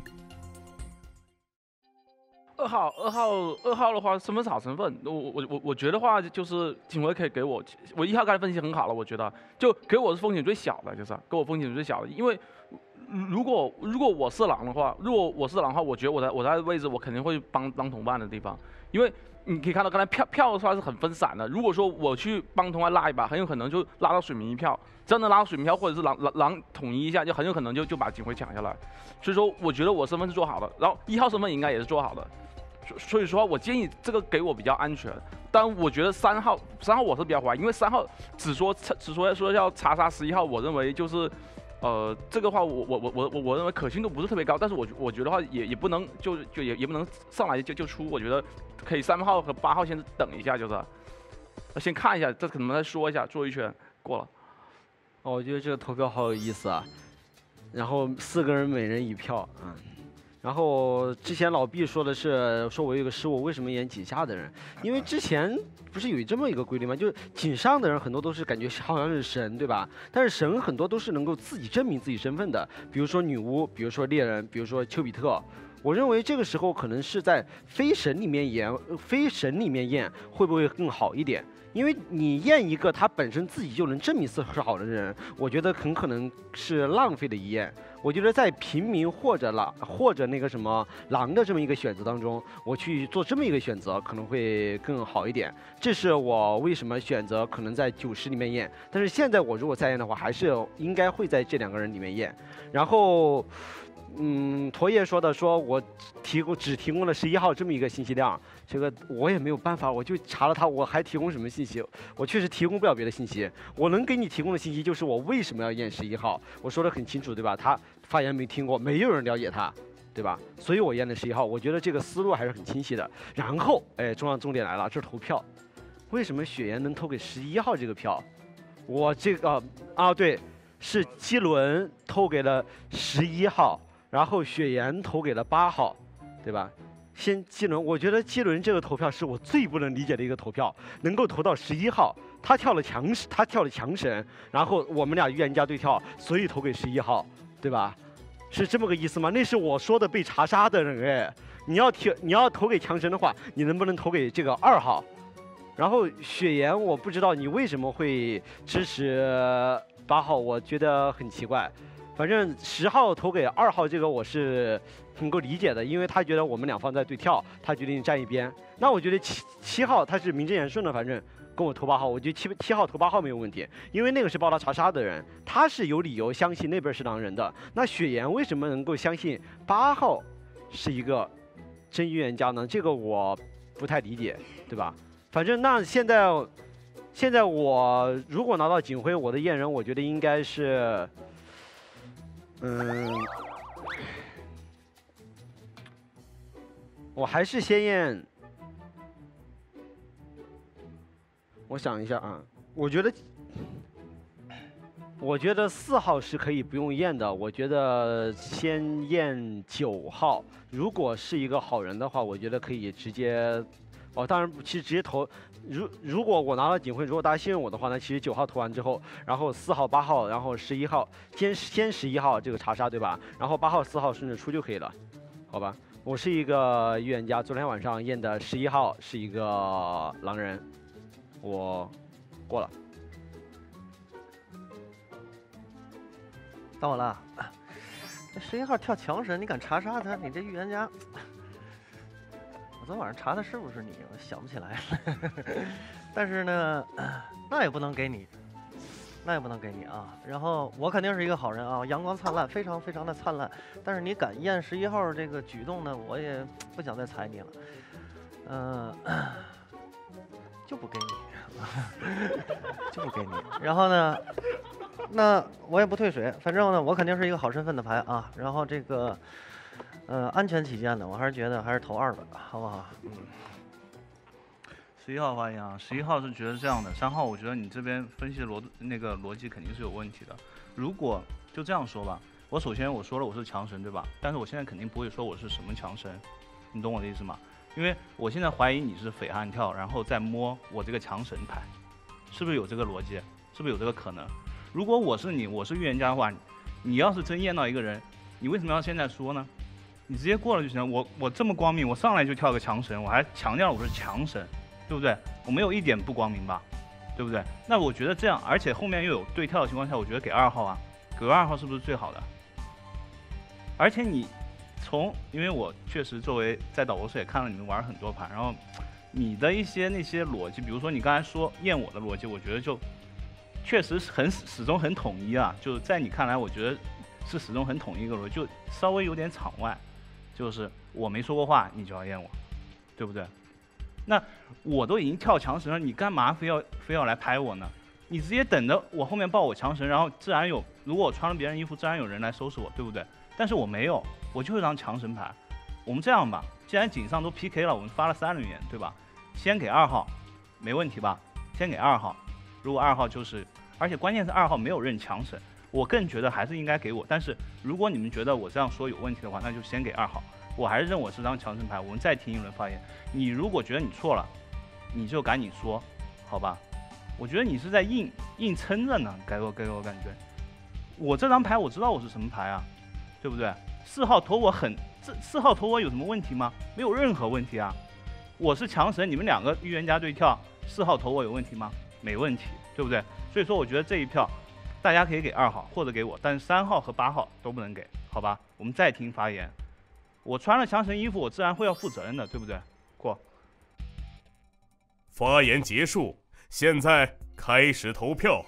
[SPEAKER 11] 二号，二号，二号的话，身份少身份，我我我我觉得话就是警徽可以给我，我一号刚才分析很好了，我觉得就给我是风险最小的，就是给我风险最小的，因为如果如果我是狼的话，如果我是狼的话，我觉得我在我在位置我肯定会帮当同伴的地方，因为你可以看到刚才票票的话是很分散的，如果说我去帮同伴拉一把，很有可能就拉到水民一票，真的拉到水民票，或者是狼狼狼统一一下，就很有可能就就把警徽抢下来，所以说我觉得我身份是做好的，然后一号身份应该也是做好的。所以说，我建议这个给我比较安全，但我觉得三号，三号我是比较怀疑，因为三号只说只说说要查杀十一号，我认为就是，呃，这个话我我我我我我认为可信度不是特别高，但是我我觉得话也也不能就就也也不能上来就就出，我觉得可以三号和八号先等一下，就是先看一下，这可能再说一下，做一圈过了。
[SPEAKER 4] 哦，我觉得这个投票好有意思啊，然后四个人每人一票，嗯。然后之前老毕说的是，说我有个失误，为什么演井下的人？因为之前不是有这么一个规律吗？就是井上的人很多都是感觉好像是神，对吧？但是神很多都是能够自己证明自己身份的，比如说女巫，比如说猎人，比如说丘比特。我认为这个时候可能是在非神里面演，非神里面验会不会更好一点？因为你验一个他本身自己就能证明是好的人，我觉得很可能是浪费的一验。我觉得在平民或者狼或者那个什么狼的这么一个选择当中，我去做这么一个选择可能会更好一点。这是我为什么选择可能在九十里面验，但是现在我如果再验的话，还是应该会在这两个人里面验。然后。嗯，驼爷说的，说我提供只提供了十一号这么一个信息量，这个我也没有办法，我就查了他，我还提供什么信息？我确实提供不了别的信息，我能给你提供的信息就是我为什么要验十一号，我说的很清楚，对吧？他发言没听过，没有人了解他，对吧？所以我验的十一号，我觉得这个思路还是很清晰的。然后，哎，重要重点来了，这是投票，为什么雪岩能投给十一号这个票？我这个啊，对。 是基伦投给了十一号，然后雪岩投给了八号，对吧？先基伦，我觉得基伦这个投票是我最不能理解的一个投票，能够投到十一号，他跳了强他跳了强神，然后我们俩预言家对跳，所以投给十一号，对吧？是这么个意思吗？那是我说的被查杀的人哎，你要投你要投给强神的话，你能不能投给这个二号？然后雪岩，我不知道你为什么会支持八号，我觉得很奇怪。反正十号投给二号这个我是能够理解的，因为他觉得我们两方在对跳，他决定站一边。那我觉得七七号他是名正言顺的，反正跟我投八号，我觉得七七号投八号没有问题，因为那个是报他查杀的人，他是有理由相信那边是狼人的。那雪岩为什么能够相信八号是一个真预言家呢？这个我不太理解，对吧？反正那现在现在我如果拿到警徽，我的验人我觉得应该是。嗯，我还是先验。我想一下啊，我觉得，我觉得四号是可以不用验的。我觉得先验九号，如果是一个好人的话，我觉得可以直接。哦，当然，其实直接投。如如果我拿到警徽，如果大家信任我的话，那其实九号投完之后，然后四号、八号，然后十一号，先先十一号这个查杀对吧？然后八号、四号顺着出就可以了，好吧？我是一个预言家，昨天晚上验的十一号是一个狼人，我过了。
[SPEAKER 6] 到我了，这十一号跳强神，你敢查杀他？你这预言家。我昨晚上查的是不是你？我想不起来了。但是呢，那也不能给你，那也不能给你啊。然后我肯定是一个好人啊，阳光灿烂，非常非常的灿烂。但是你敢验十一号这个举动呢，我也不想再踩你了。嗯、呃，就不给你，就不给你。然后呢，那我也不退水，反正呢，我肯定是一个好身份的牌啊。然后这个。呃，安全起见呢，我还是觉得还是投二吧，好不好？嗯。
[SPEAKER 1] 十一号发言啊，十一号是觉得这样的，三号我觉得你这边分析的逻那个逻辑肯定是有问题的。如果就这样说吧，我首先我说了我是强神对吧？但是我现在肯定不会说我是什么强神，你懂我的意思吗？因为我现在怀疑你是匪悍跳，然后再摸我这个强神牌，是不是有这个逻辑？是不是有这个可能？如果我是你，我是预言家的话，你要是真验到一个人，你为什么要现在说呢？你直接过了就行了。我我这么光明，我上来就跳个强神，我还强调我是强神，对不对？我没有一点不光明吧，对不对？那我觉得这样，而且后面又有对跳的情况下，我觉得给二号啊，给二号是不是最好的？而且你从，因为我确实作为在导播室也看了你们玩很多盘，然后你的一些那些逻辑，比如说你刚才说验我的逻辑，我觉得就确实是很始终很统一啊，就在你看来，我觉得是始终很统一一个逻辑，就稍微有点场外。就是我没说过话，你就要验我，对不对？那我都已经跳强神了，你干嘛非要非要来拍我呢？你直接等着我后面报我强神，然后自然有，如果我穿了别人衣服，自然有人来收拾我，对不对？但是我没有，我就是张强神牌。我们这样吧，既然井上都 P K 了，我们发了三轮眼，对吧？先给二号，没问题吧？先给二号，如果二号就是，而且关键是二号没有认强神。我更觉得还是应该给我，但是如果你们觉得我这样说有问题的话，那就先给二号。我还是认我是张强神牌，我们再听一轮发言。你如果觉得你错了，你就赶紧说，好吧？我觉得你是在硬硬撑着呢，给我给我感觉。我这张牌我知道我是什么牌啊，对不对？四号投我很，这四号投我有什么问题吗？没有任何问题啊。我是强神，你们两个预言家对跳，四号投我有问题吗？没问题，对不对？所以说我觉得这一票。大家可以给二号或者给我，但是三号和八号都不能给，好吧？我们再听发言。我穿了强神衣服，我自然会要负责任的，对不对？过。
[SPEAKER 8] 发言结束，现在开始投票。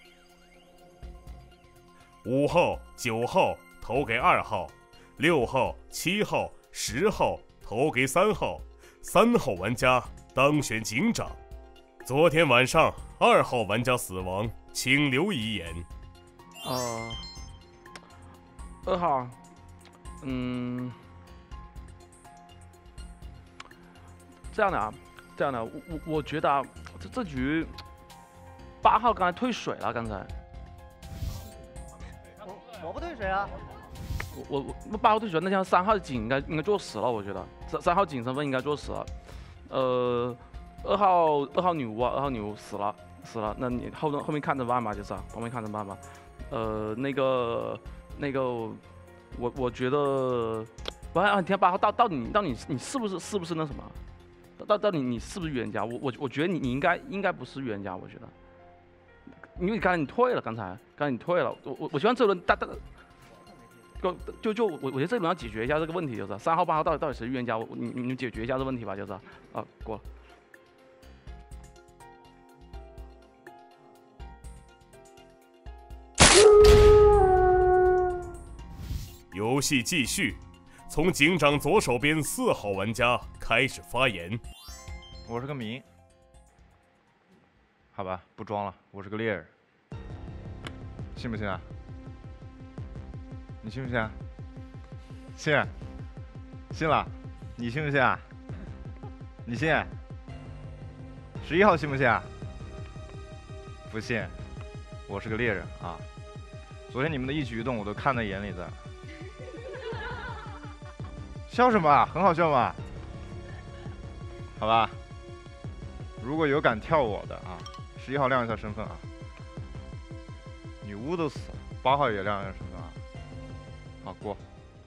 [SPEAKER 8] 五号、九号投给二号，六号、七号、十号投给三号，三号玩家当选警长。昨天晚上二号玩家死亡。请留遗言。
[SPEAKER 11] 呃，二号，嗯，这样的啊，这样的，我我我觉得啊，这这局八号刚才退水了，刚才。
[SPEAKER 3] 谁啊？
[SPEAKER 11] 我我我八号对谁？那像三号的警应该应该做死了，我觉得三三号警身份应该做死了。呃，二号二号女巫啊，二号女巫死了死了，那你后后面看着办吧，就是后面看着办吧。呃，那个那个，我我觉得，我啊，你看八号到到底你到底你是不是是不是那什么？到到底你是不是预言家？我我我觉得你你应该应该不是预言家，我觉得，因为刚才你退了，刚才刚才你退了，我我我希望这轮大大。就就就我我觉得这轮要解决一下这个问题，就是三号八号到底到底谁预言家？我你你们解决一下这个问题吧，就是啊过了。
[SPEAKER 8] 游戏继续，从警长左手边四号玩家开始发言。
[SPEAKER 12] 我是个谜，好吧，不装了，我是个猎人，信不信啊？你信不信啊？信，信了，你信不信啊？你信？十一号信不信啊？不信，我是个猎人啊！昨天你们的一举一动我都看在眼里的。笑什么啊？很好笑吗？好吧。如果有敢跳我的啊，十一号亮一下身份啊。女巫都死了，八号也亮一下身份啊。好过。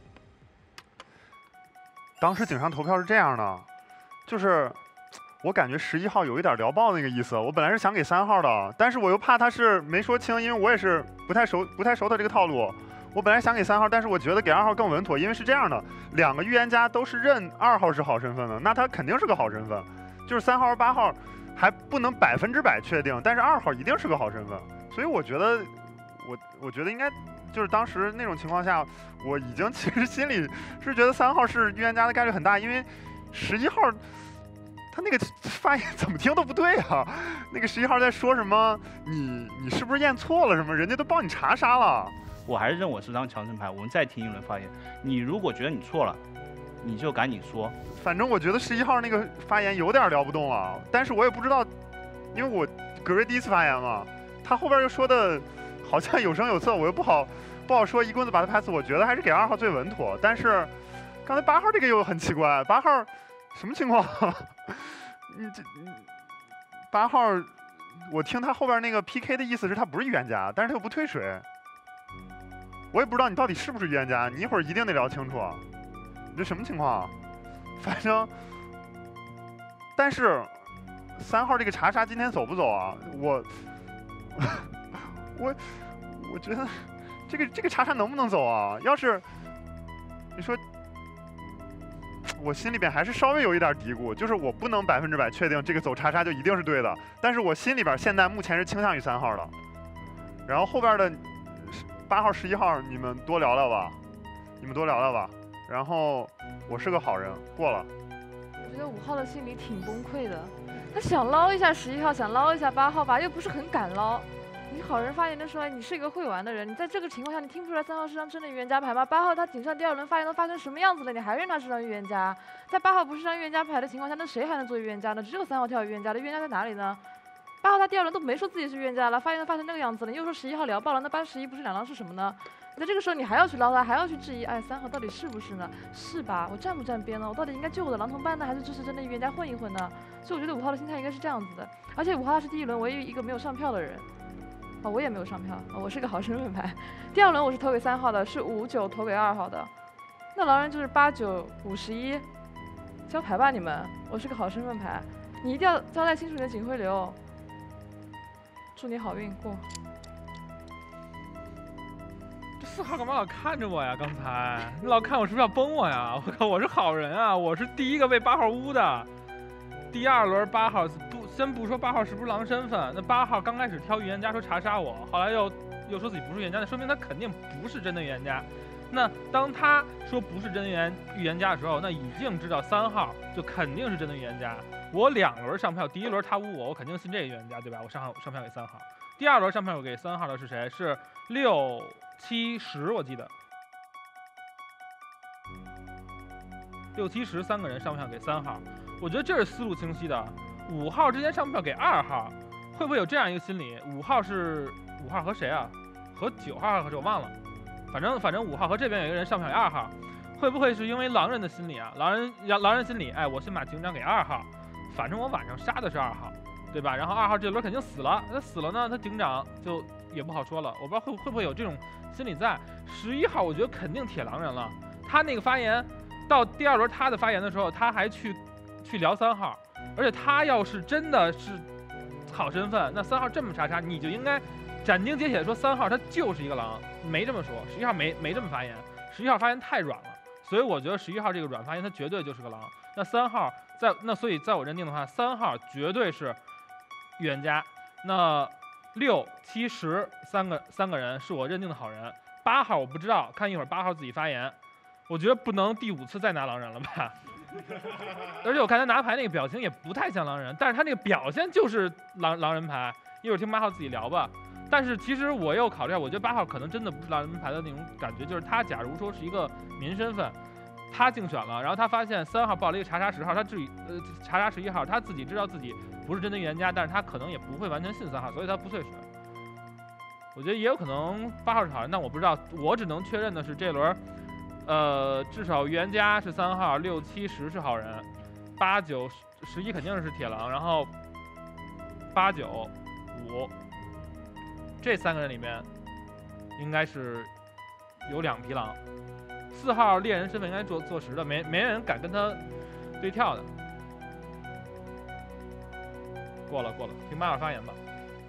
[SPEAKER 9] 当时警上投票是这样的，就是我感觉十一号有一点聊爆那个意思。我本来是想给三号的，但是我又怕他是没说清，因为我也是不太熟不太熟他这个套路。我本来想给三号，但是我觉得给二号更稳妥，因为是这样的，两个预言家都是认二号是好身份的，那他肯定是个好身份。就是三号和八号还不能百分之百确定，但是二号一定是个好身份。所以我觉得，我我觉得应该。就是当时那种情况下，我已经其实心里是觉得三号是预言家的概率很大，因为十一号他那个发言怎么听都不对啊。那个十一号在说什么？你你是不是验错了什么？人家都帮你查杀了。
[SPEAKER 1] 我还是认我是张强生牌。我们再听一轮发言，你如果觉得你错了，你就赶紧说。
[SPEAKER 9] 反正我觉得十一号那个发言有点聊不动了，但是我也不知道，因为我葛瑞第一次发言嘛，他后边又说的。好像有声有色，我又不好不好说一棍子把他拍死。我觉得还是给二号最稳妥。但是刚才八号这个又很奇怪，八号什么情况？你这八号，我听他后边那个 P K 的意思是他不是预言家，但是他又不退水。我也不知道你到底是不是预言家，你一会儿一定得聊清楚。你这什么情况？反正，但是三号这个查杀今天走不走啊？我。我我觉得这个这个查查能不能走啊？要是你说，我心里边还是稍微有一点嘀咕，就是我不能百分之百确定这个走查查就一定是对的，但是我心里边现在目前是倾向于三号的。然后后边的八号、十一号，你们多聊聊吧，你们多聊聊吧。然后我是个好人，过了。
[SPEAKER 2] 我觉得五号的心里挺崩溃的，他想捞一下十一号，想捞一下八号吧，又不是很敢捞。你好人发言的时候，你是一个会玩的人，你在这个情况下，你听不出来三号是张真的预言家牌吗？八号他警上第二轮发言都发成什么样子了，你还认他是张预言家？在八号不是张预言家牌的情况下，那谁还能做预言家呢？只有三号跳预言家的，预言家在哪里呢？八号他第二轮都没说自己是预言家了，发言都发成那个样子了，你又说十一号聊爆了，那八十一不是两狼是什么呢？在这个时候你还要去捞他，还要去质疑，哎，三号到底是不是呢？是吧？我站不站边呢？我到底应该救我的狼同伴呢，还是支持真的预言家混一混呢？所以我觉得五号的心态应该是这样子的，而且五号他是第一轮唯一一个没有上票的人。啊、哦，我也没有上票，哦、我是个好身份牌。第二轮我是投给三号的，是五九投给二号的。那狼人就是八九五十一，交牌吧你们，我是个好身份牌，你一定要交代清楚你的警徽流。祝你好运过。
[SPEAKER 10] 这四号干嘛老看着我呀？刚才你老看我是不是要崩我呀？我靠，我是好人啊，我是第一个被八号污的。第二轮八号不先不说八号是不是狼身份，那八号刚开始挑预言家说查杀我，后来又又说自己不是预言家，那说明他肯定不是真的预言家。那当他说不是真的预言预言家的时候，那已经知道三号就肯定是真的预言家。我两轮上票，第一轮他污我，我肯定信这个预言家，对吧？我上上票给三号。第二轮上票给三号的是谁？是六七十，我记得。六七十三个人上票给三号。我觉得这是思路清晰的。五号之前上票给二号，会不会有这样一个心理？五号是五号和谁啊？和九号还是和谁？我忘了。 反正反正五号和这边有一个人上不了二号，会不会是因为狼人的心理啊？狼人狼人心理，哎，我先把警长给二号，反正我晚上杀的是二号，对吧？然后二号这轮肯定死了，他死了呢，他警长就也不好说了。我不知道会会不会有这种心理在。十一号我觉得肯定铁狼人了，他那个发言到第二轮他的发言的时候，他还去去聊三号，而且他要是真的是好身份，那三号这么查查，你就应该斩钉截铁说三号他就是一个狼，没这么说。十一号没没这么发言，十一号发言太软了，所以我觉得十一号这个软发言他绝对就是个狼。那三号在那所以在我认定的话，三号绝对是预言家。那六七十三个三个人是我认定的好人，八号我不知道，看一会儿八号自己发言。我觉得不能第五次再拿狼人了吧。而且我看他拿牌那个表情也不太像狼人，但是他那个表现就是狼狼人牌。一会儿听八号自己聊吧。但是其实我又考虑，我觉得八号可能真的不是狼人牌的那种感觉，就是他假如说是一个民身份，他竞选了，然后他发现三号报了一个查查十号，他自己呃查查十一号，他自己知道自己不是真的预言家，但是他可能也不会完全信三号，所以他不退水。我觉得也有可能八号是好人，但我不知道，我只能确认的是这轮。呃，至少预言家是三号，六七十是好人，八九十一肯定是铁狼，然后八九五这三个人里面应该是有两匹狼，四号猎人身份应该做做实的，没没人敢跟他对跳的。过了过了，听八号发言吧。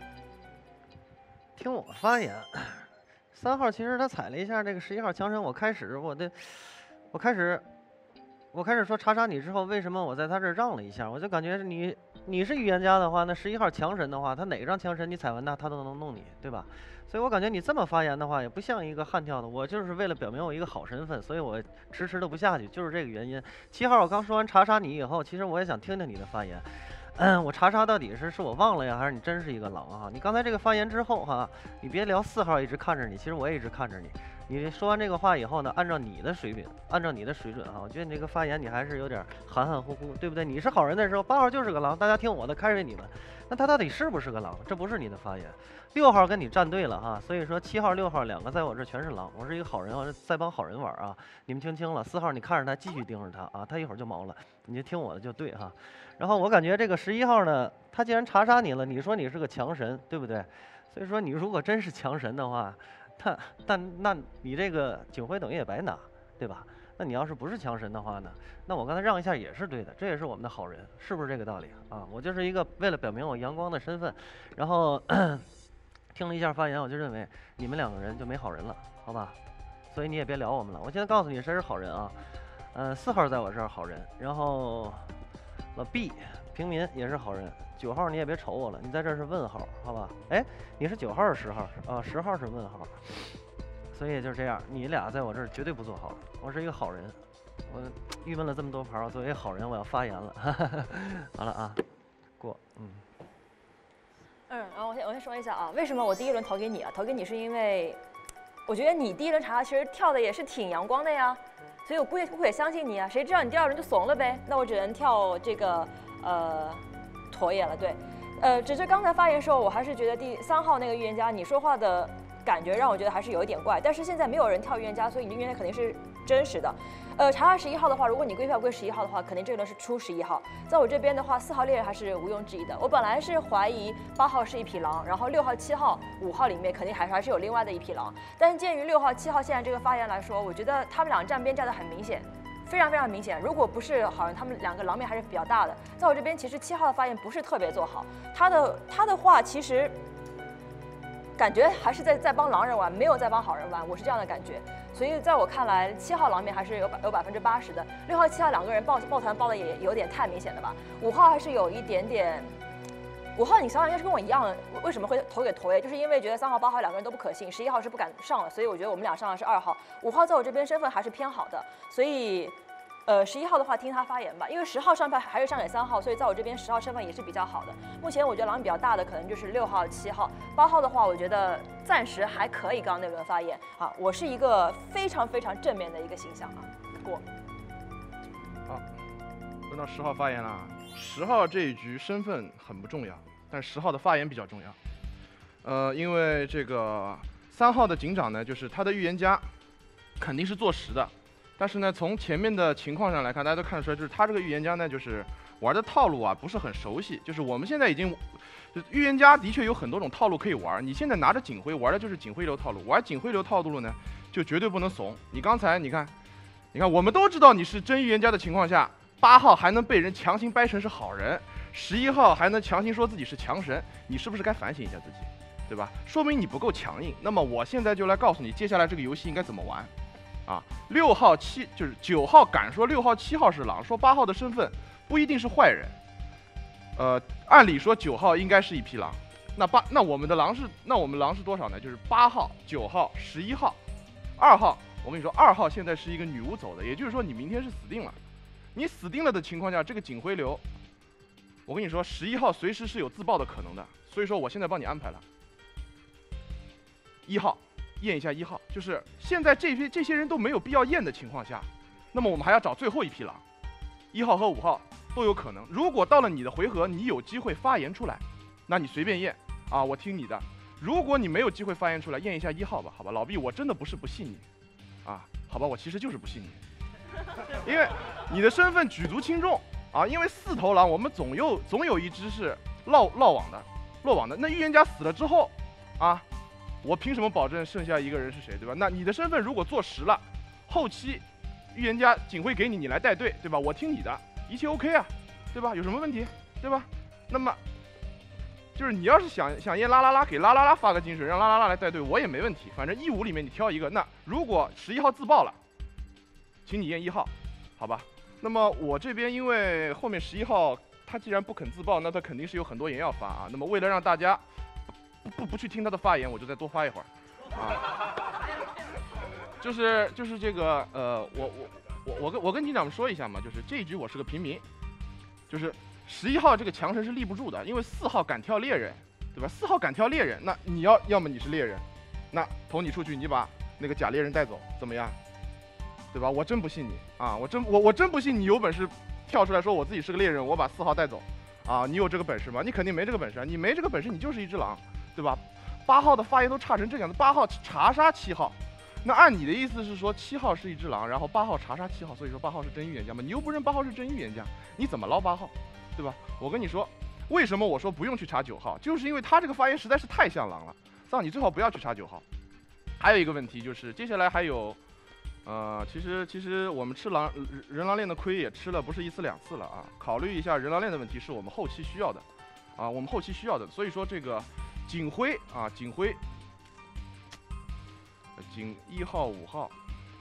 [SPEAKER 6] 听我发言。三号其实他踩了一下这个十一号强神，我开始我的，我开始，我开始说查查你之后，为什么我在他这儿让了一下？我就感觉你你是预言家的话，那十一号强神的话，他哪张强神你踩完他，他都能弄你，对吧？所以我感觉你这么发言的话，也不像一个悍跳的。我就是为了表明我一个好身份，所以我迟迟的不下去，就是这个原因。七号我刚说完查查你以后，其实我也想听听你的发言。嗯，我查查到底是是我忘了呀，还是你真是一个狼啊？你刚才这个发言之后哈，你别聊四号一直看着你，其实我也一直看着你。你说完这个话以后呢，按照你的水平，按照你的水准哈，我觉得你这个发言你还是有点含含糊糊，对不对？你是好人的时候，八号就是个狼，大家听我的，开瑞你们。那他到底是不是个狼？这不是你的发言。六号跟你站队了哈，所以说七号、六号两个在我这全是狼，我是一个好人，我是在帮好人玩啊。你们听清了，四号你看着他，继续盯着他啊，他一会儿就毛了，你就听我的就对哈。然后我感觉这个十一号呢，他既然查杀你了，你说你是个强神，对不对？所以说你如果真是强神的话，他但那你这个警徽等于也白拿，对吧？那你要是不是强神的话呢，那我刚才让一下也是对的，这也是我们的好人，是不是这个道理啊？我就是一个为了表明我阳光的身份，然后听了一下发言，我就认为你们两个人就没好人了，好吧？所以你也别聊我们了。我现在告诉你谁是好人啊？呃，四号在我这儿好人，然后老 B 平民也是好人，九号你也别瞅我了，你在这儿是问号，好吧？哎，你是九号是十号啊？十号是问号，所以就是这样，你俩在我这儿绝对不做好，我是一个好人。我郁闷了这么多盘，我作为好人我要发言了，好了啊，过，嗯。
[SPEAKER 13] 嗯，然后我先我先说一下啊，为什么我第一轮投给你啊？投给你是因为，我觉得你第一轮查查其实跳的也是挺阳光的呀，所以我估计不会相信你啊。谁知道你第二轮就怂了呗？那我只能跳这个呃驼爷了，对，呃，只是刚才发言的时候，我还是觉得第三号那个预言家，你说话的感觉让我觉得还是有一点怪。但是现在没有人跳预言家，所以你的预言家肯定是真实的。呃，查查十一号的话，如果你归票归十一号的话，肯定这一轮是出十一号。在我这边的话，四号猎人还是毋庸置疑的。我本来是怀疑八号是一匹狼，然后六号、七号、五号里面肯定还是还是有另外的一匹狼。但是鉴于六号、七号现在这个发言来说，我觉得他们俩站边站得很明显，非常非常明显。如果不是好人，他们两个狼面还是比较大的。在我这边，其实七号的发言不是特别做好，他的他的话其实感觉还是在在帮狼人玩，没有在帮好人玩，我是这样的感觉。所以在我看来，七号狼面还是有百有百分之八十的，六号、七号两个人抱抱团抱的也有点太明显了吧？五号还是有一点点，五号你想想应该是跟我一样，为什么会投给驼爷？就是因为觉得三号、八号两个人都不可信，十一号是不敢上了，所以我觉得我们俩上的是二号。五号在我这边身份还是偏好的，所以。呃，十一号的话听他发言吧，因为十号上票还是上给三号，所以在我这边十号身份也是比较好的。目前我觉得狼比较大的可能就是六号、七号、八号的话，我觉得暂时还可以。刚刚那轮发言啊，我是一个非常非常正面的一个形象啊，过。
[SPEAKER 5] 好，轮到十号发言了。十号这一局身份很不重要，但十号的发言比较重要。呃，因为这个
[SPEAKER 12] 三号的警长呢，就是他的预言家肯定是做实的，但是呢，从前面的情况上来看，大家都看得出来，就是他这个预言家呢，就是玩的套路啊不是很熟悉。就是我们现在已经，就预言家的确有很多种套路可以玩。你现在拿着警徽玩的就是警徽流套路，玩警徽流套路呢，就绝对不能怂。你刚才你看，你看我们都知道你是真预言家的情况下，八号还能被人强行掰成是好人，十一号还能强行说自己是强神，你是不是该反省一下自己？对吧？说明你不够强硬。那么我现在就来告诉你，接下来这个游戏应该怎么玩。啊，六号七就是九号敢说六号七号是狼，说八号的身份不一定是坏人。呃，按理说九号应该是一匹狼。那八那我们的狼是那我们狼是多少呢？就是八号、九号、十一号、二号。我跟你说，二号现在是一个女巫走的，也就是说你明天是死定了。你死定了的情况下，这个警徽流，我跟你说，十一号随时是有自爆的可能的。所以说我现在帮你安排了。一号验一下一号，就是现在这些这些人都没有必要验的情况下，那么我们还要找最后一匹狼，一号和五号都有可能。如果到了你的回合，你有机会发言出来，那你随便验啊，我听你的。如果你没有机会发言出来，验一下一号吧，好吧，老毕，我真的不是不信你，啊，好吧，我其实就是不信你，因为你的身份举足轻重啊，因为四头狼我们总有总有一只是落落网的，落网的。那预言家死了之后，啊。我凭什么保证剩下一个人是谁，对吧？那你的身份如果坐实了，后期预言家警徽给你，你来带队，对吧？我听你的，一切 OK 啊，对吧？有什么问题，对吧？那么就是你要是想想验啦啦啦，给啦啦啦发个金水，让啦啦啦来带队，我也没问题。反正一五里面你挑一个。那如果十一号自爆了，请你验一号，好吧？那么我这边因为后面十一号他既然不肯自爆，那他肯定是有很多言要发啊。那么为了让大家不不不去听他的发言，我就再多发一会儿，啊，就是就是这个呃，我我我我跟我跟警长们说一下嘛，就是这一局我是个平民，就是十一号这个强神是立不住的，因为四号敢挑猎人，对吧？四号敢挑猎人，那你要要么你是猎人，那投你出去，你把那个假猎人带走，怎么样？对吧？我真不信你啊，我真我我真不信你有本事跳出来说我自己是个猎人，我把四号带走，啊，你有这个本事吗？你肯定没这个本事啊，你没这个本事，你就是一只狼。对吧？八号的发言都差成这样子，八号查杀七号，那按你的意思是说七号是一只狼，然后八号查杀七号，所以说八号是真预言家吗？你又不认八号是真预言家，你怎么捞八号？对吧？我跟你说，为什么我说不用去查九号，就是因为他这个发言实在是太像狼了。丧，你最好不要去查九号。还有一个问题就是，接下来还有，呃，其实其实我们吃狼人狼链的亏也吃了不是一次两次了啊。考虑一下人狼链的问题是我们后期需要的，啊，我们后期需要的，所以说这个。警徽啊，警徽，警一号、五号，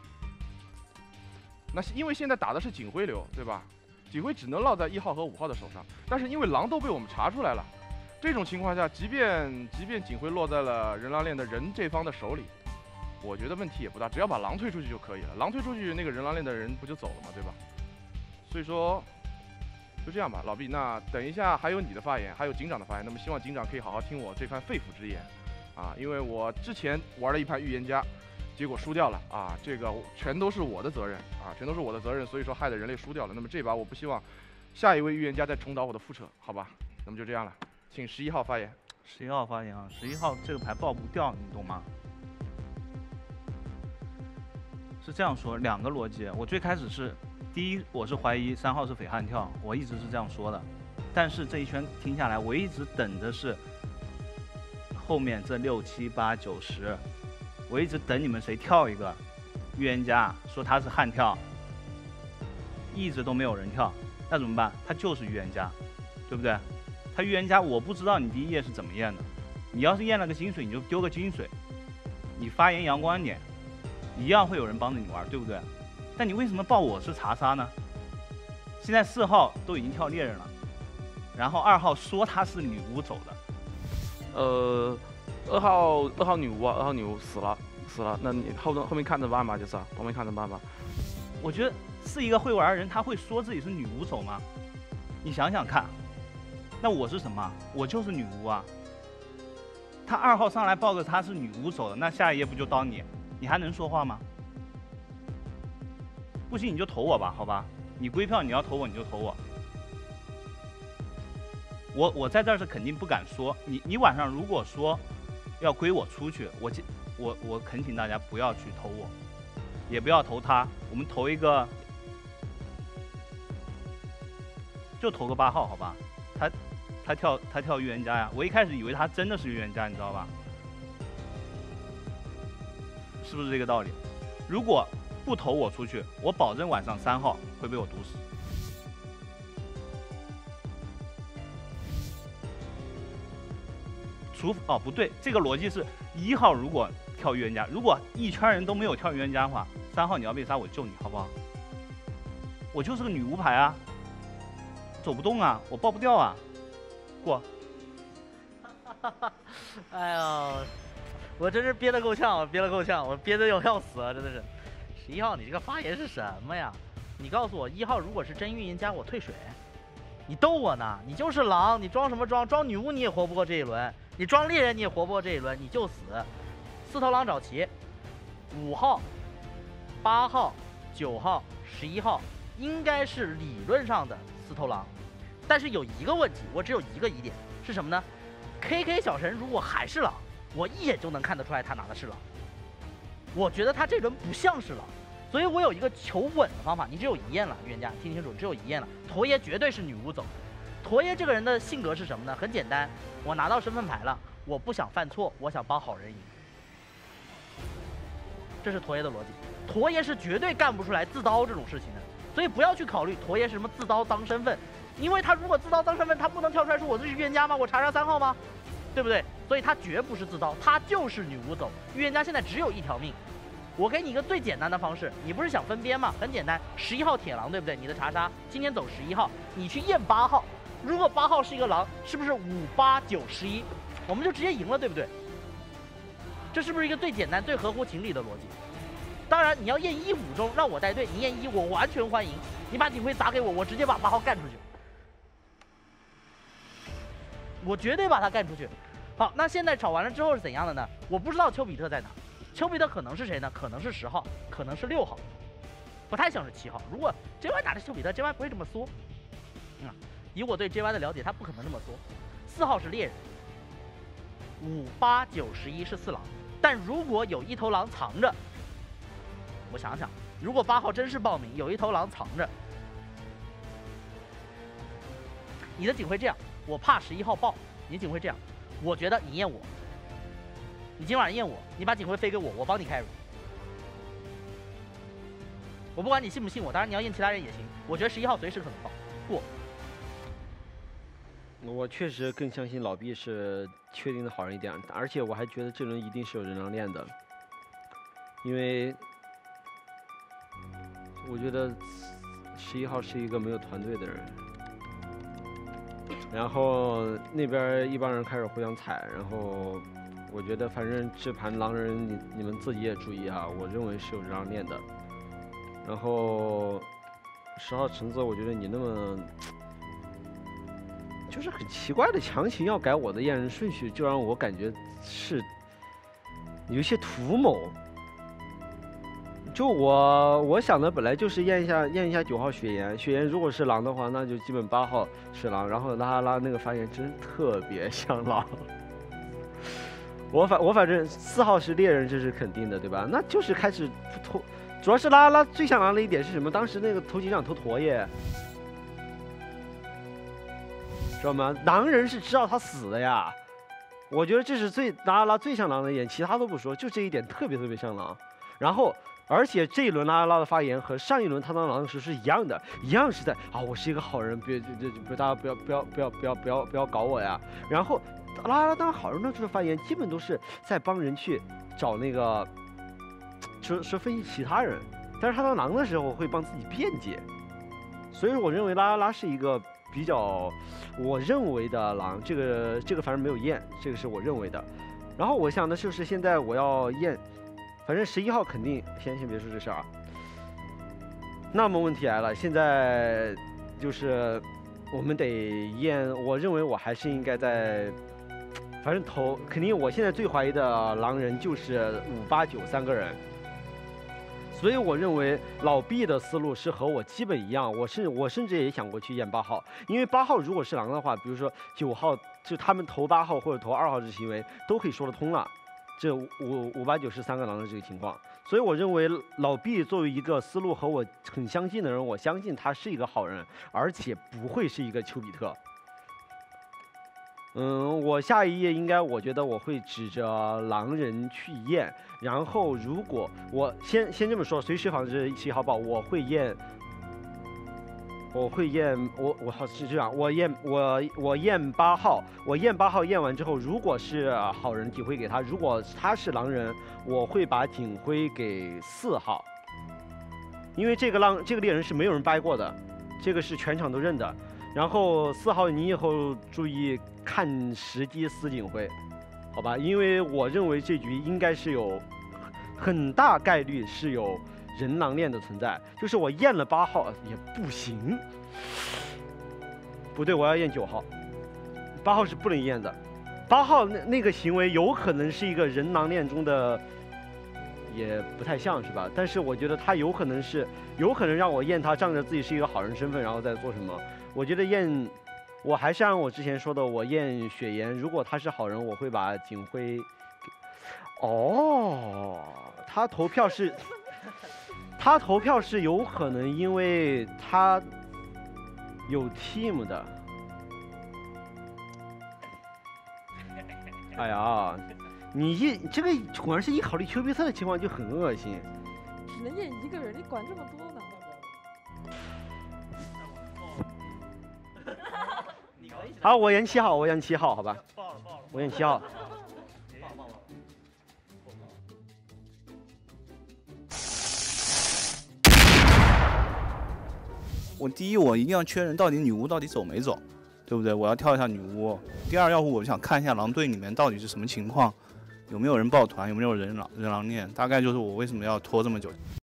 [SPEAKER 12] 那因为现在打的是警徽流，对吧？警徽只能落在一号和五号的手上，但是因为狼都被我们查出来了，这种情况下，即便即便警徽落在了人狼链的人这方的手里，我觉得问题也不大，只要把狼推出去就可以了。狼推出去，那个人狼链的人不就走了嘛，对吧？所以说。就这样吧，老毕，那等一下还有你的发言，还有警长的发言，那么希望警长可以好好听我这番肺腑之言，啊，因为我之前玩了一盘预言家，结果输掉了啊，这个全都是我的责任啊，全都是我的责任，所以说害得人类输掉了。那么这把我不希望下一位预言家再重蹈我的覆辙，好吧？那么就这样了，请十一号发言。
[SPEAKER 1] 十一号发言啊，十一号这个牌爆不掉，你懂吗？是这样说，两个逻辑，我最开始是。第一，我是怀疑三号是匪悍跳，我一直是这样说的。但是这一圈听下来，我一直等的是后面这六七八九十，我一直等你们谁跳一个预言家说他是悍跳，一直都没有人跳，那怎么办？他就是预言家，对不对？他预言家，我不知道你第一页是怎么验的。你要是验了个金水，你就丢个金水，你发言阳光点，一样会有人帮着你玩，对不对？但你为什么报我是查杀呢？现在四号都已经跳猎人了，然后二号说他是女巫走的。
[SPEAKER 11] 呃，二号二号女巫啊，二号女巫死了死了，那你后后面看着办吧，就是后面看着办吧。
[SPEAKER 1] 我觉得是一个会玩的人，他会说自己是女巫走吗？你想想看，那我是什么？我就是女巫啊。他二号上来报个他是女巫走的，那下一页不就到你？你还能说话吗？不行你就投我吧，好吧？你归票你要投我你就投我。我我在这儿是肯定不敢说，你你晚上如果说要归我出去，我我我恳请大家不要去投我，也不要投他，我们投一个，就投个八号好吧？他他跳他跳预言家呀，我一开始以为他真的是预言家，你知道吧？是不是这个道理？如果不投我出去，我保证晚上三号会被我毒死。除哦不对，这个逻辑是一号如果跳预言家，如果一圈人都没有跳预言家的话，三号你要被杀我救你好不好？我就是个女巫牌啊，走不动啊，我爆不掉啊，过。
[SPEAKER 3] 哎呦，我真是憋得够呛，我憋得够呛，我憋得要要死啊，真的是。十一号，你这个发言是什么呀？你告诉我，一号如果是真预言家，我退水。你逗我呢？你就是狼，你装什么装？装女巫你也活不过这一轮，你装猎人你也活不过这一轮，你就死。四头狼找齐，五号、八号、九号、十一号应该是理论上的四头狼，但是有一个问题，我只有一个疑点是什么呢 ？K K 小神如果还是狼，我一眼就能看得出来他拿的是狼。我觉得他这轮不像是狼。所以我有一个求稳的方法，你只有一验了，预言家，听清楚，只有一验了。驼爷绝对是女巫走。驼爷这个人的性格是什么呢？很简单，我拿到身份牌了，我不想犯错，我想帮好人赢。这是驼爷的逻辑。驼爷是绝对干不出来自刀这种事情的，所以不要去考虑驼爷是什么自刀当身份，因为他如果自刀当身份，他不能跳出来说我是预言家吗？我查查三号吗？对不对？所以他绝不是自刀，他就是女巫走。预言家现在只有一条命。我给你一个最简单的方式，你不是想分边吗？很简单，十一号铁狼对不对？你的查杀今天走十一号，你去验八号，如果八号是一个狼，是不是五八九十一？我们就直接赢了，对不对？这是不是一个最简单、最合乎情理的逻辑？当然，你要验一五中让我带队，你验一我完全欢迎。你把警徽砸给我，我直接把八号干出去，我绝对把他干出去。好，那现在吵完了之后是怎样的呢？我不知道丘比特在哪。丘比特可能是谁呢？可能是十号，可能是六号，不太像是七号。如果 J Y 打的是丘比特 ，J Y 不会这么缩。嗯，以我对 J Y 的了解，他不可能这么缩。四号是猎人，五八九十一是四狼。但如果有一头狼藏着，我想想，如果八号真是报名，有一头狼藏着，你的警徽这样，我怕十一号爆，你警徽这样，我觉得你验我。你今晚上验我，你把警徽飞给我，我帮你carry。我不管你信不信我，当然你要验其他人也行。我觉得十一号随时可能爆过。
[SPEAKER 4] 我确实更相信老毕是确定的好人一点，而且我还觉得这轮一定是有人狼链的，因为我觉得十一号是一个没有团队的人。然后那边一帮人开始互相踩，然后。我觉得反正这盘狼人你你们自己也注意啊，我认为是有这样练的。然后十号橙子，我觉得你那么就是很奇怪的强行要改我的验人顺序，就让我感觉是有些图谋。就我我想的本来就是验一下验一下九号雪岩，雪岩如果是狼的话，那就基本八号是狼，然后拉拉那个发言真特别像狼。我反我反正四号是猎人，这是肯定的，对吧？那就是开始投，主要是拉拉最像狼的一点是什么？当时那个投警长投驼爷，知道吗？狼人是知道他死的呀。我觉得这是最拉拉最像狼的一点，其他都不说，就这一点特别特别像狼。然后，而且这一轮拉拉的发言和上一轮他当狼时是一样的，一样是在啊，我是一个好人，别别别大家不要不要不要不要不要不要搞我呀。然后。拉拉当好人的这个发言，基本都是在帮人去找那个，说说分析其他人，但是他当狼的时候会帮自己辩解，所以我认为拉拉拉是一个比较我认为的狼，这个这个反正没有验，这个是我认为的。然后我想的就是现在我要验，反正十一号肯定先先别说这事儿啊。那么问题来了，现在就是我们得验，我认为我还是应该在。反正投肯定，我现在最怀疑的狼人就是五八九三个人， 所以我认为老毕的思路是和我基本一样，我是我甚至也想过去验八号，因为八号如果是狼的话，比如说九号就他们投八号或者投二号这行为都可以说得通了，这五五八九是三个狼的这个情况，所以我认为老毕作为一个思路和我很相近的人，我相信他是一个好人，而且不会是一个丘比特。嗯，我下一页应该，我觉得我会指着狼人去验，然后如果我先先这么说，随时防止七号爆，我会验，我会验，我我好是这样，我验我我验八号，我验八号验完之后，如果是好人，警徽给他；如果他是狼人，我会把警徽给四号，因为这个狼这个猎人是没有人掰过的，这个是全场都认的。然后四号，你以后注意看时机撕警徽，好吧？因为我认为这局应该是有很大概率是有人狼链的存在，就是我验了八号也不行，不对，我要验九号，八号是不能验的，八号那那个行为有可能是一个人狼链中的，也不太像是吧？但是我觉得他有可能是，有可能让我验他仗着自己是一个好人身份，然后再做什么。我觉得验，我还是按我之前说的，我验雪岩，如果他是好人，我会把警徽给。哦，他投票是，他投票是有可能因为他有 team 的。哎呀，你一这个果然是一考虑丘比特的情况就很恶心。
[SPEAKER 2] 只能验一个人，你管这么多呢？
[SPEAKER 4] 好，我验七号，我验七号，好吧？我验七号。
[SPEAKER 15] 我第一，我一定要确认到底女巫到底走没走，对不对？我要跳一下女巫。第二，要不我想看一下狼队里面到底是什么情况，有没有人抱团，有没有人狼人狼链，大概就是我为什么要拖这么久。